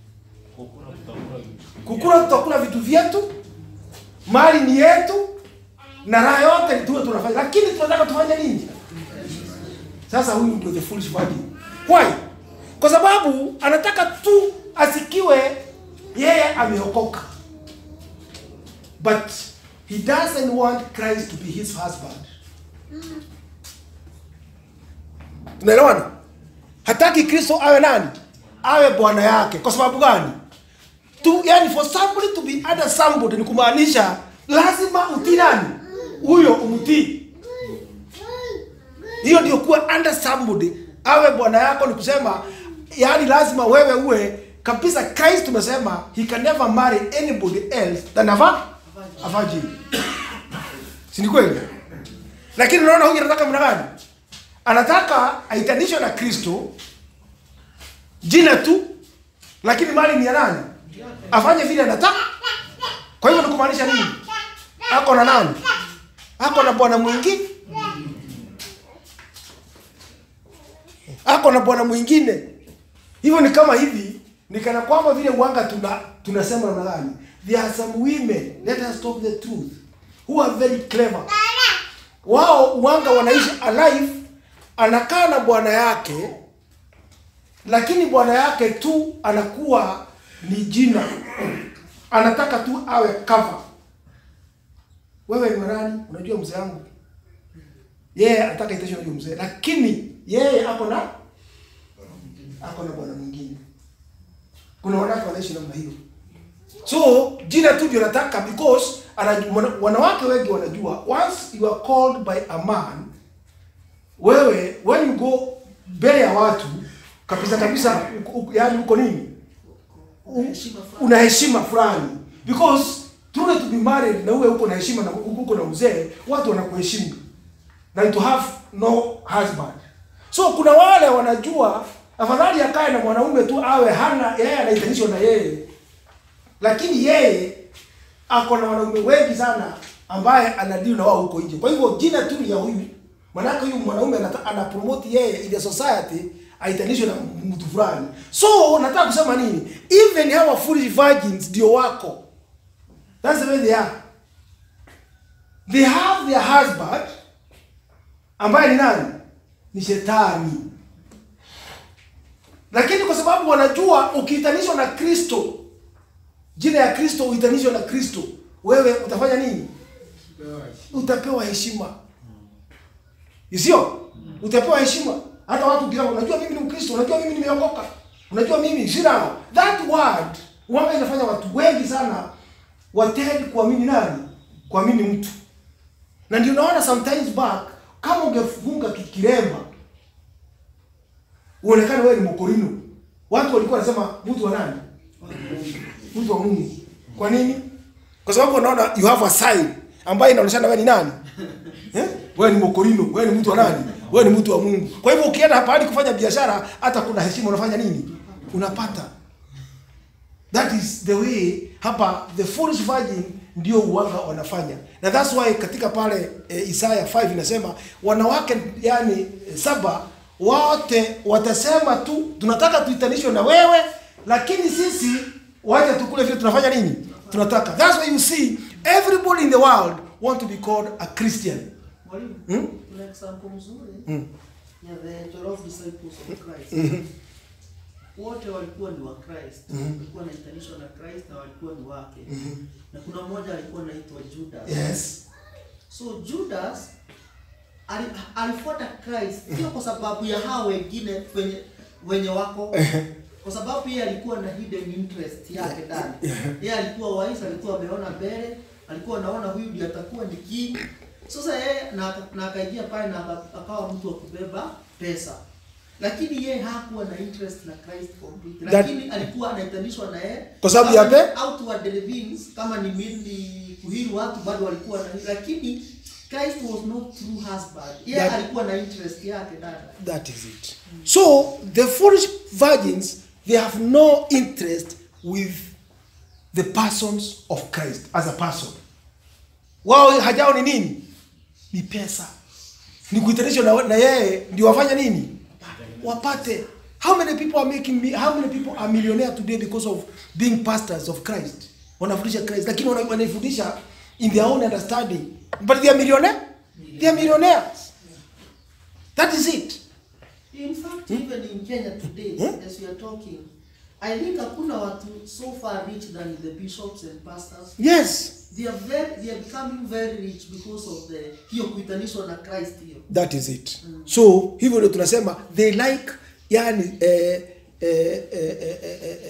[SPEAKER 1] kukula tutakula vitu vyetu, mali ni yetu na raha yote tuwe tunafanya, lakini tunataka tufanye nini? Sasa huyu ndio the foolish virgin. Why? Kwa sababu anataka tu asikiwe yeye ameokoka. But he doesn't want Christ to be his husband. Tunaelewana? Hataki Kristo awe nani? Awe bwana yake. Kwa sababu gani? Yani for somebody to be under somebody ni kumaanisha lazima utii nani? huyo umtii. Hiyo ndio kuwa under somebody. Awe bwana yako, ni kusema yani lazima wewe uwe kabisa. Christ tumesema he can never marry anybody else than a virgin. Si ni kweli? Lakini unaona huyu anataka mna gani? Anataka aitanishwe na Kristo jina tu, lakini mali ni ya nani? Afanye vile anataka. Kwa hivyo ni kumaanisha nini? Ako na nani? Ako na bwana mwingine. Ako na bwana mwingine. Hivyo ni kama hivi, ni kana kwamba vile uanga tunasema na gani? There are some women, let us talk the truth, who are very clever. Wao uanga wanaishi alive, anakaa na bwana yake, lakini bwana yake tu anakuwa ni jina. Anataka tu awe cover. Wewe ni nani? Unajua mzee wangu. Yeye anataka itesho na mzee, lakini yeye ako na bwana mwingine. Kuna wanawake wanaishi namna hiyo. So jina tu ndio nataka, because wanawake wengi wanajua once you are called by a man, wewe when you go mbele ya watu kabisa yani uko nini? Una heshima fulani, because truly to be married na uwe uko na heshima na uko na uzee, watu wanakuheshimu, na to have no husband. So kuna wale wanajua afadhali akae na mwanaume tu, awe hana yeye anaitanishwa na yeye, lakini yeye ako na wanaume wengi sana ambaye anadili na wao huko nje. Kwa hivyo jina tu ya huyu, maana huyu mwanaume ana promote yeye in the society, aitanishwe na mtu fulani. So nataka kusema nini? Even hawa foolish virgins ndio wako. That's the way they are. They have their husband ambaye ni nani? Ni shetani. Lakini kwa sababu wanajua ukiitanishwa na Kristo, jina ya Kristo uitanishwe na Kristo, wewe utafanya nini? Utapewa heshima. Sio? Utapewa heshima. Hata watu kila unajua mimi ni Mkristo, unajua mimi nimeokoka, unajua mimi sina. That word wanga inafanya watu wengi sana watende kuamini nani? Kuamini mtu. Na ndio unaona sometimes back, kama ungefunga kiremba uonekane wewe ni Mkorino, watu walikuwa wanasema mtu wa nani? Mtu wa Mungu. Kwa nini? Kwa sababu unaona you have a sign ambayo inaonyesha wewe ni nani? Wewe ni Mkorino, wewe ni mtu wa nani? Wewe ni mtu wa Mungu. Kwa hivyo ukienda hapa hadi kufanya biashara, hata kuna heshima unafanya nini? Unapata. That is the way hapa the foolish virgin ndio uanga wanafanya. Na that's why katika pale Isaya 5 inasema wanawake yani 7 wote watasema tu tunataka tuitanishwe na wewe, lakini sisi waje tukule vile tunafanya nini? Tunataka. That's why you see everybody in the world want to be called a Christian.
[SPEAKER 4] Mwalimu, kuna example mzuri ya the 12 disciples of Christ. Wote walikuwa ni wa Christ, walikuwa wanaitanishwa na Christ na walikuwa ni wake. Na kuna mmoja alikuwa anaitwa Judas.
[SPEAKER 1] Yes.
[SPEAKER 4] So Judas alifuata Christ sio kwa sababu ya hao wengine wenye wako, kwa sababu yeye alikuwa na hidden interest yake ndani. Yeye alikuwa wise, alikuwa ameona mbele, alikuwa anaona huyu ndiye atakuwa ni king. Sasa yeye na akaingia pale na akawa mtu wa kubeba pesa. Lakini yeye hakuwa na interest na Christ completely. Lakini alikuwa anaitanishwa na yeye
[SPEAKER 1] kwa sababu ya
[SPEAKER 4] outward livings, kama ni mimi kuhiri watu bado walikuwa na, lakini Christ was not true husband. Yeye alikuwa na interest yake ndani. That is it.
[SPEAKER 1] So the foolish virgins, they have no interest with the persons of Christ as a person. Wao hajao ni nini? Ni pesa. Ni kuitanishwa na yeye ndio wafanya nini? Wapate. How many people are millionaire today because of being pastors of Christ? Wanafundisha Christ, lakini wanafundisha in their own understanding. But they are millionaire? They are millionaires. That is it.
[SPEAKER 4] In fact, even in Kenya today, as we are talking, I think hakuna watu so far rich than the bishops and pastors.
[SPEAKER 1] Yes.
[SPEAKER 4] They are becoming very rich because of the hiyo kuitanishwa na Christ hiyo.
[SPEAKER 1] That is it. So hivyo ndio tunasema they like yani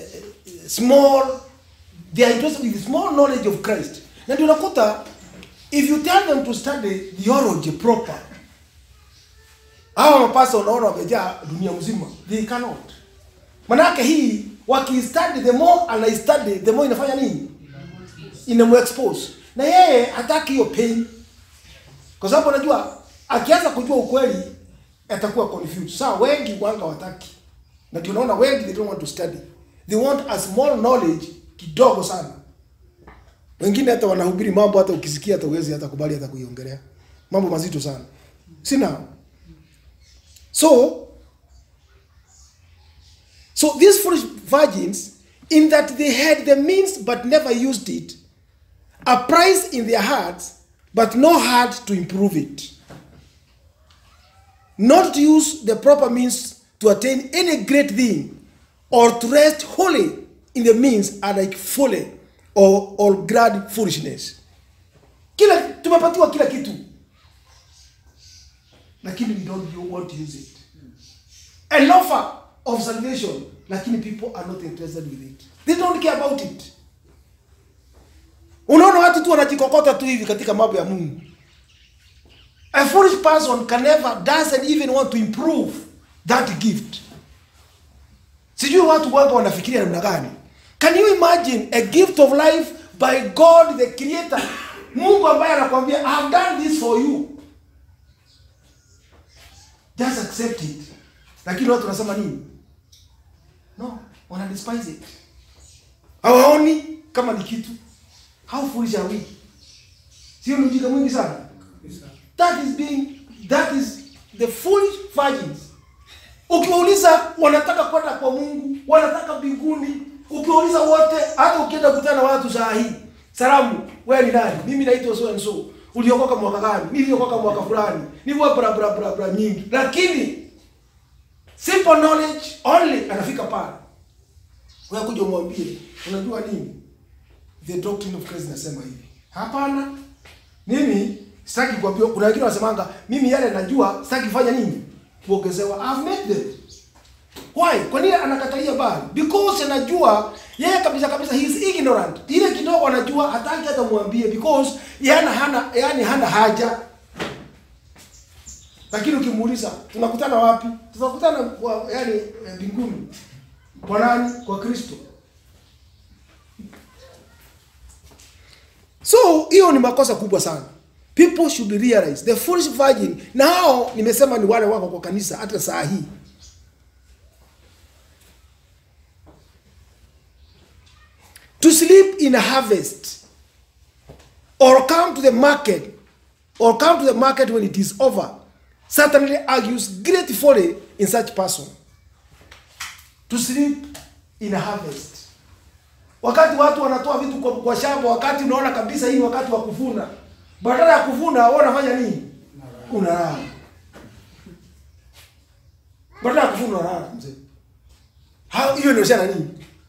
[SPEAKER 1] small, they are interested with small knowledge of Christ. Na ndio unakuta if you tell them to study theology proper, hawa mapasa unaona wamejaa dunia mzima, they cannot. Manake hii wakistudy, the more anaistudy the more inafanya nini? Inamu-expose. Na yeye hataki hiyo pain. Kwa sababu unajua akianza kujua ukweli atakuwa confused. Sasa wengi wanga wataki. Na ndio unaona wengi they don't want to study. They want a small knowledge kidogo sana. Wengine hata wanahubiri mambo hata ukisikia hata uwezi hata kubali hata kuiongelea. Mambo mazito sana. Sina. So these foolish virgins, in that they had the means but never used it, a prize in their hearts but no heart to improve it, not to use the proper means to attain any great thing, or to rest wholly in the means, are like folly or glad foolishness. Kila tumepatiwa kila kitu, lakini we don't want to use it. An offer of salvation, lakini people are not interested with it. They don't care about it. Unaona watu tu wanajikokota tu hivi katika mambo ya Mungu. A foolish person doesn't even want to improve that gift. Sijui watu wanga wanafikiria namna gani. Can you imagine a gift of life by God the Creator? Mungu ambaye anakuambia I have done this for you. Just accept it. Lakini watu wanasema nini? No, wana despise it. Hawaoni kama ni kitu. How foolish are we? Sio mjinga mwingi sana. That is the foolish virgins. Ukiwauliza wanataka kwenda kwa Mungu, wanataka mbinguni, ukiwauliza wote, hata ukienda kukutana na watu saa hii, salamu, wewe ni nani? Mimi naitwa so and so. Uliokoka mwaka gani? Niliokoka mwaka fulani. Ni bra nyingi. Lakini simple knowledge only anafika pale. Wewe kuja umwambie, unajua nini? The doctrine of Christ inasema hivi. Hapana. Mimi sitaki kuambia, kuna wengine wasemanga mimi yale najua, sitaki fanya nini? Kuongezewa. I've made them. Why? Kwa nini anakatalia bali? Because anajua yeye kabisa he is ignorant. Ile kidogo anajua hataki hata muambie because hana haja. Lakini ukimuuliza tunakutana wapi? Tunakutana kwa mbinguni. Kwa nani? Kwa Kristo. So hiyo ni makosa kubwa sana. People should realize the foolish virgin. Now nimesema ni wale wako kwa kanisa hata saa hii. To sleep in a harvest or come to the market when it is over certainly argues great folly in such person. To sleep in a harvest. Wakati watu wanatoa vitu kwa shamba, wakati unaona kabisa hii wakati wa kuvuna. Badala ya kuvuna wao wanafanya nini? Unalala. Badala ya kuvuna unalala mzee. Hiyo inaonyesha nini?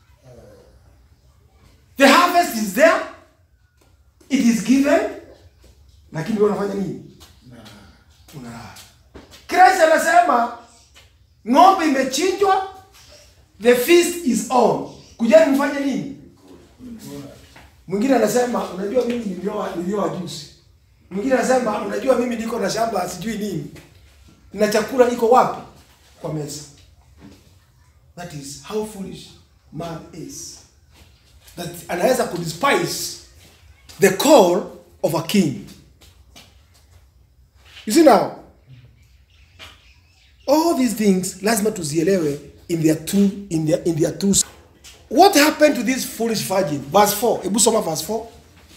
[SPEAKER 1] The harvest is there. It is given. Lakini wao wanafanya nini? Unalala. Christ anasema ng'ombe imechinjwa, the feast is on. Kujani mfanye nini? Mwingine anasema unajua mimi nilioa juice. Mwingine anasema unajua mimi niko na shamba sijui nini. Na chakula iko wapi? Kwa meza. That is how foolish man is. That anaweza kudespise the call of a king. You see now, all these things lazima tuzielewe in their true. What happened to this foolish virgin? Verse 4. Ebu soma verse 4.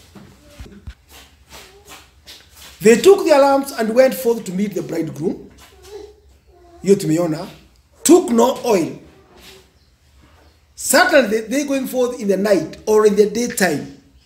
[SPEAKER 1] They took their lamps and went forth to meet the bridegroom. Hiyo tumeona. Took no oil. Certainly they going forth in the night or in the daytime.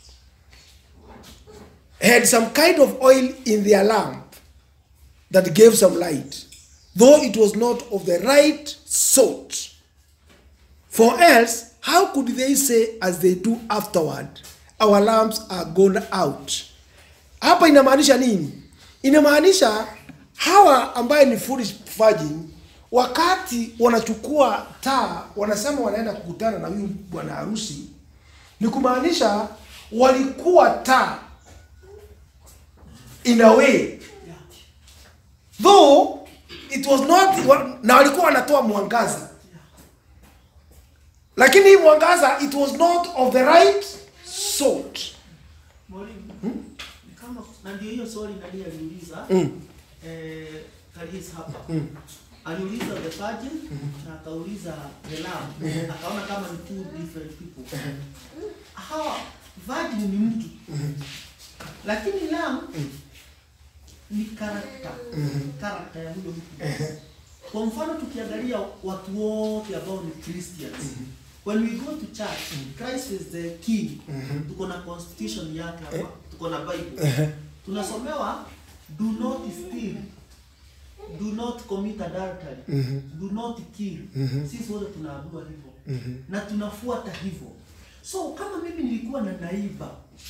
[SPEAKER 1] Had some kind of oil in their lamp that gave some light, though it was not of the right sort. For else, how could they say as they do afterward, our lamps are gone out? Hapa inamaanisha nini? Inamaanisha hawa ambaye ni foolish virgin, wakati wanachukua taa, wanasema wanaenda kukutana na huyu bwana harusi, ni kumaanisha walikuwa taa in a way. Though it was not, na walikuwa wanatoa mwangaza. Lakini hii mwangaza, it was not of the right sort.
[SPEAKER 4] Mwalimu, kama na ndio hiyo swali nani aliuliza Kalis hapa. Aliuliza the virgin na akauliza the lamb. Akaona kama ni two different people. Hawa virgin ni mtu. Lakini lamb ni character. Character ya huyo mtu. Kwa mfano tukiangalia watu wote ambao ni Christians. When we go to church, Christ is the king. Tuko na constitution yake hapa. Tuko na Bible. Tunasomewa do not steal. Do not commit adultery. Do not kill. Sisi wote tunaambiwa hivyo. Na tunafuata hivyo. So kama mimi nilikuwa na naiba,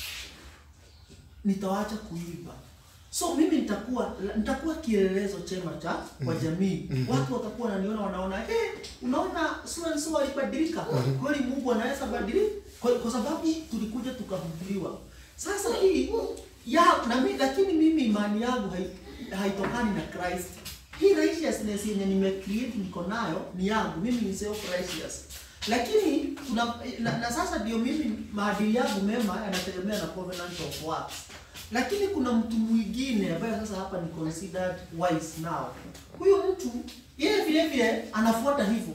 [SPEAKER 4] nitawaacha kuiba. So mimi nitakuwa kielelezo chema cha kwa jamii. Watu watakuwa wananiona wanaona, unaona sura sura ilibadilika. Kweli Mungu anaweza badilika kwa sababu tulikuja tukahubiriwa. Sasa hii na mimi, lakini mimi imani yangu haitokani na Christ. Hii righteousness yenye nimecreate niko nayo ni yangu. Mimi ni self righteous. Lakini na sasa ndio mimi maadili yangu mema yanategemea na covenant of works. Lakini kuna mtu mwingine ambaye sasa hapa ni considered wise now. Huyo mtu yeye vile vile anafuata hivyo.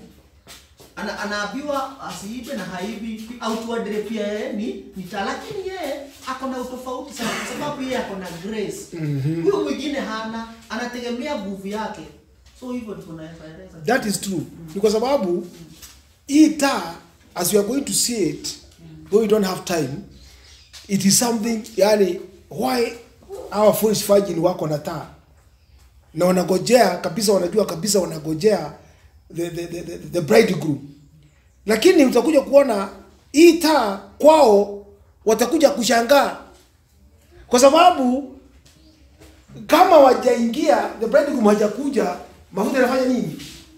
[SPEAKER 4] Anaambiwa asiibe na haibi au tuadre pia yeye ni lakini yeye ako na utofauti sana kwa sababu yeye ako na grace. Huyo mwingine hana, anategemea nguvu yake. So hivyo ndivyo naeleza.
[SPEAKER 1] That is true. Ni kwa sababu hii taa, as you are going to see it, though we don't have time, it is something, yani why our foolish virgin wako na taa na wanagojea kabisa, wanajua kabisa wanagojea the bridegroom. Lakini utakuja kuona hii taa kwao watakuja kushangaa, kwa sababu kama wajaingia, the bridegroom hajakuja, mafuta yanafanya nini?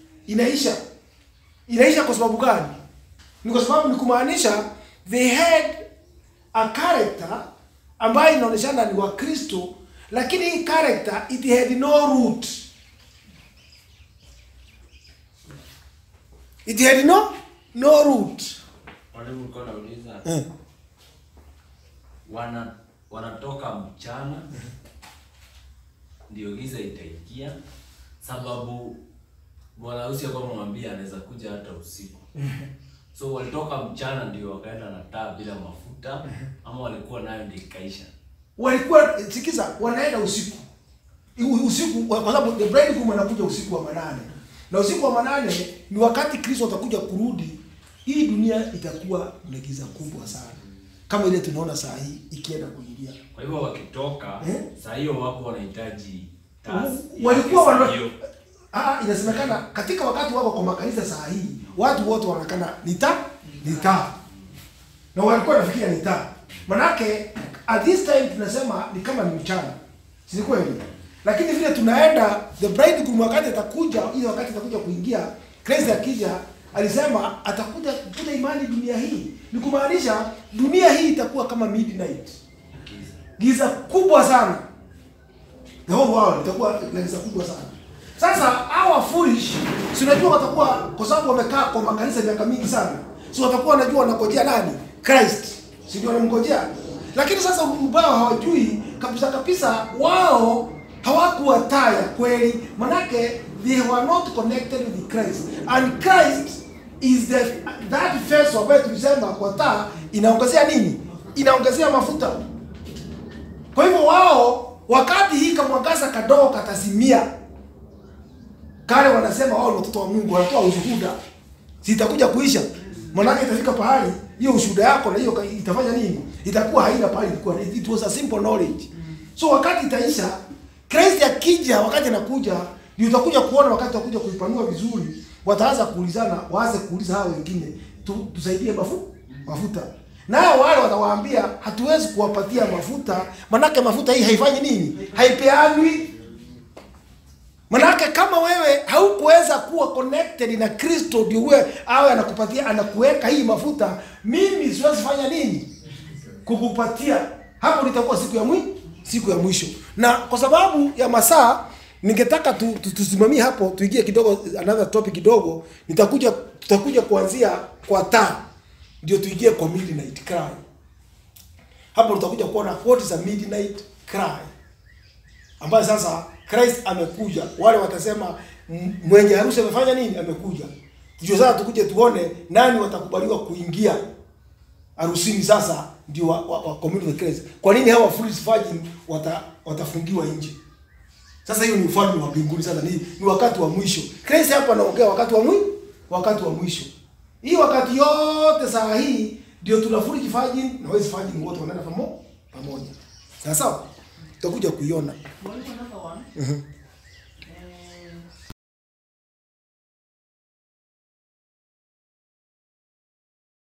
[SPEAKER 1] Inaisha kwa sababu gani? Ni kwa sababu ni kumaanisha they had a character ambayo inaoneshana ni wa Kristo, lakini hii character it had no root. It had no root.
[SPEAKER 5] Mwalimu alikuwa anauliza wanatoka mchana ndio giza itaingia, sababu bwana harusi alikuwa amemwambia anaweza kuja hata usiku. So walitoka mchana ndio wakaenda na taa bila mafuta, ama walikuwa nayo ndio ikaisha?
[SPEAKER 1] Walikuwa sikiza, wanaenda usiku. Usiku kwa sababu the bridegroom anakuja usiku wa manane. Na usiku wa manane ni wakati Kristo atakuja kurudi. Hii dunia itakuwa na giza kubwa sana. Kama ile tunaona saa hii ikienda kuingia.
[SPEAKER 5] Kwa hivyo wakitoka saa hiyo wako wanahitaji taa.
[SPEAKER 1] Walikuwa inasemekana katika wakati wako kwa makanisa saa hii watu wote wanakana ni taa. Na walikuwa wanafikiria ni taa. Manake at this time tunasema ni kama ni mchana. Si kweli? Lakini vile tunaenda the bridegroom wakati atakuja, ile wakati atakuja kuingia, Kristo akija alisema atakuja kukuta imani dunia hii. Ni kumaanisha dunia hii itakuwa kama midnight. Giza kubwa sana. The whole world itakuwa giza kubwa sana. Sasa hawa foolish, si unajua watakuwa kwa sababu wamekaa kwa makanisa miaka mingi sana. So watakuwa wanajua wanangojea nani? Christ. Si ndio wanamngojea? Lakini sasa ubao hawajui kabisa wao hawakuwa taa ya kweli. Manake they were not connected with Christ. And Christ is that first ambaye tulisema kwa taa inaongezea nini? Inaongezea mafuta. Kwa hivyo wao wakati hii kamwangaza kadogo katazimia, kale wanasema wao ni watoto wa Mungu, wanatoa ushuhuda. Sitakuja kuisha. Manake itafika pahali hiyo ushuhuda yako na hiyo itafanya nini? Itakuwa haina pahali ilikuwa. It was a simple knowledge. So wakati itaisha, Kristo akija, wakati anakuja, ndio utakuja kuona wakati utakuja kuipanua vizuri, wataanza kuulizana, waanze kuuliza hao wengine, tusaidie mafuta. Na wale watawaambia hatuwezi kuwapatia mafuta, manake mafuta hii haifanyi nini? Haipeanwi. Manake kama wewe haukuweza kuwa connected na Kristo ndio wewe awe anakupatia, anakuweka hii mafuta, mimi siwezi fanya nini? Kukupatia. Hapo litakuwa siku siku ya mwisho. Na kwa sababu ya masaa ningetaka tusimamie hapo, tuingie kidogo another topic kidogo. Tutakuja kuanzia kwa taa ndio tuingie kwa midnight cry. Hapo tutakuja kuona what is a midnight cry, ambayo sasa Christ amekuja. Wale watasema mwenye harusi amefanya nini? Amekuja. Ndio sasa tukuje tuone nani watakubaliwa kuingia harusini. Sasa ndio wa community Christ. Kwa nini hawa foolish virgin watafungiwa nje? Sasa hiyo ni ufalme wa mbinguni. Sasa ni wakati wa mwisho. Christ hapa anaongea wakati wa mwisho. Hii wakati yote saa hii ndio tuna foolish virgin na wise virgin wote wanaenda pamoja. Sawa sawa? Tutakuja kuiona.
[SPEAKER 4] Mwalimu namba 1.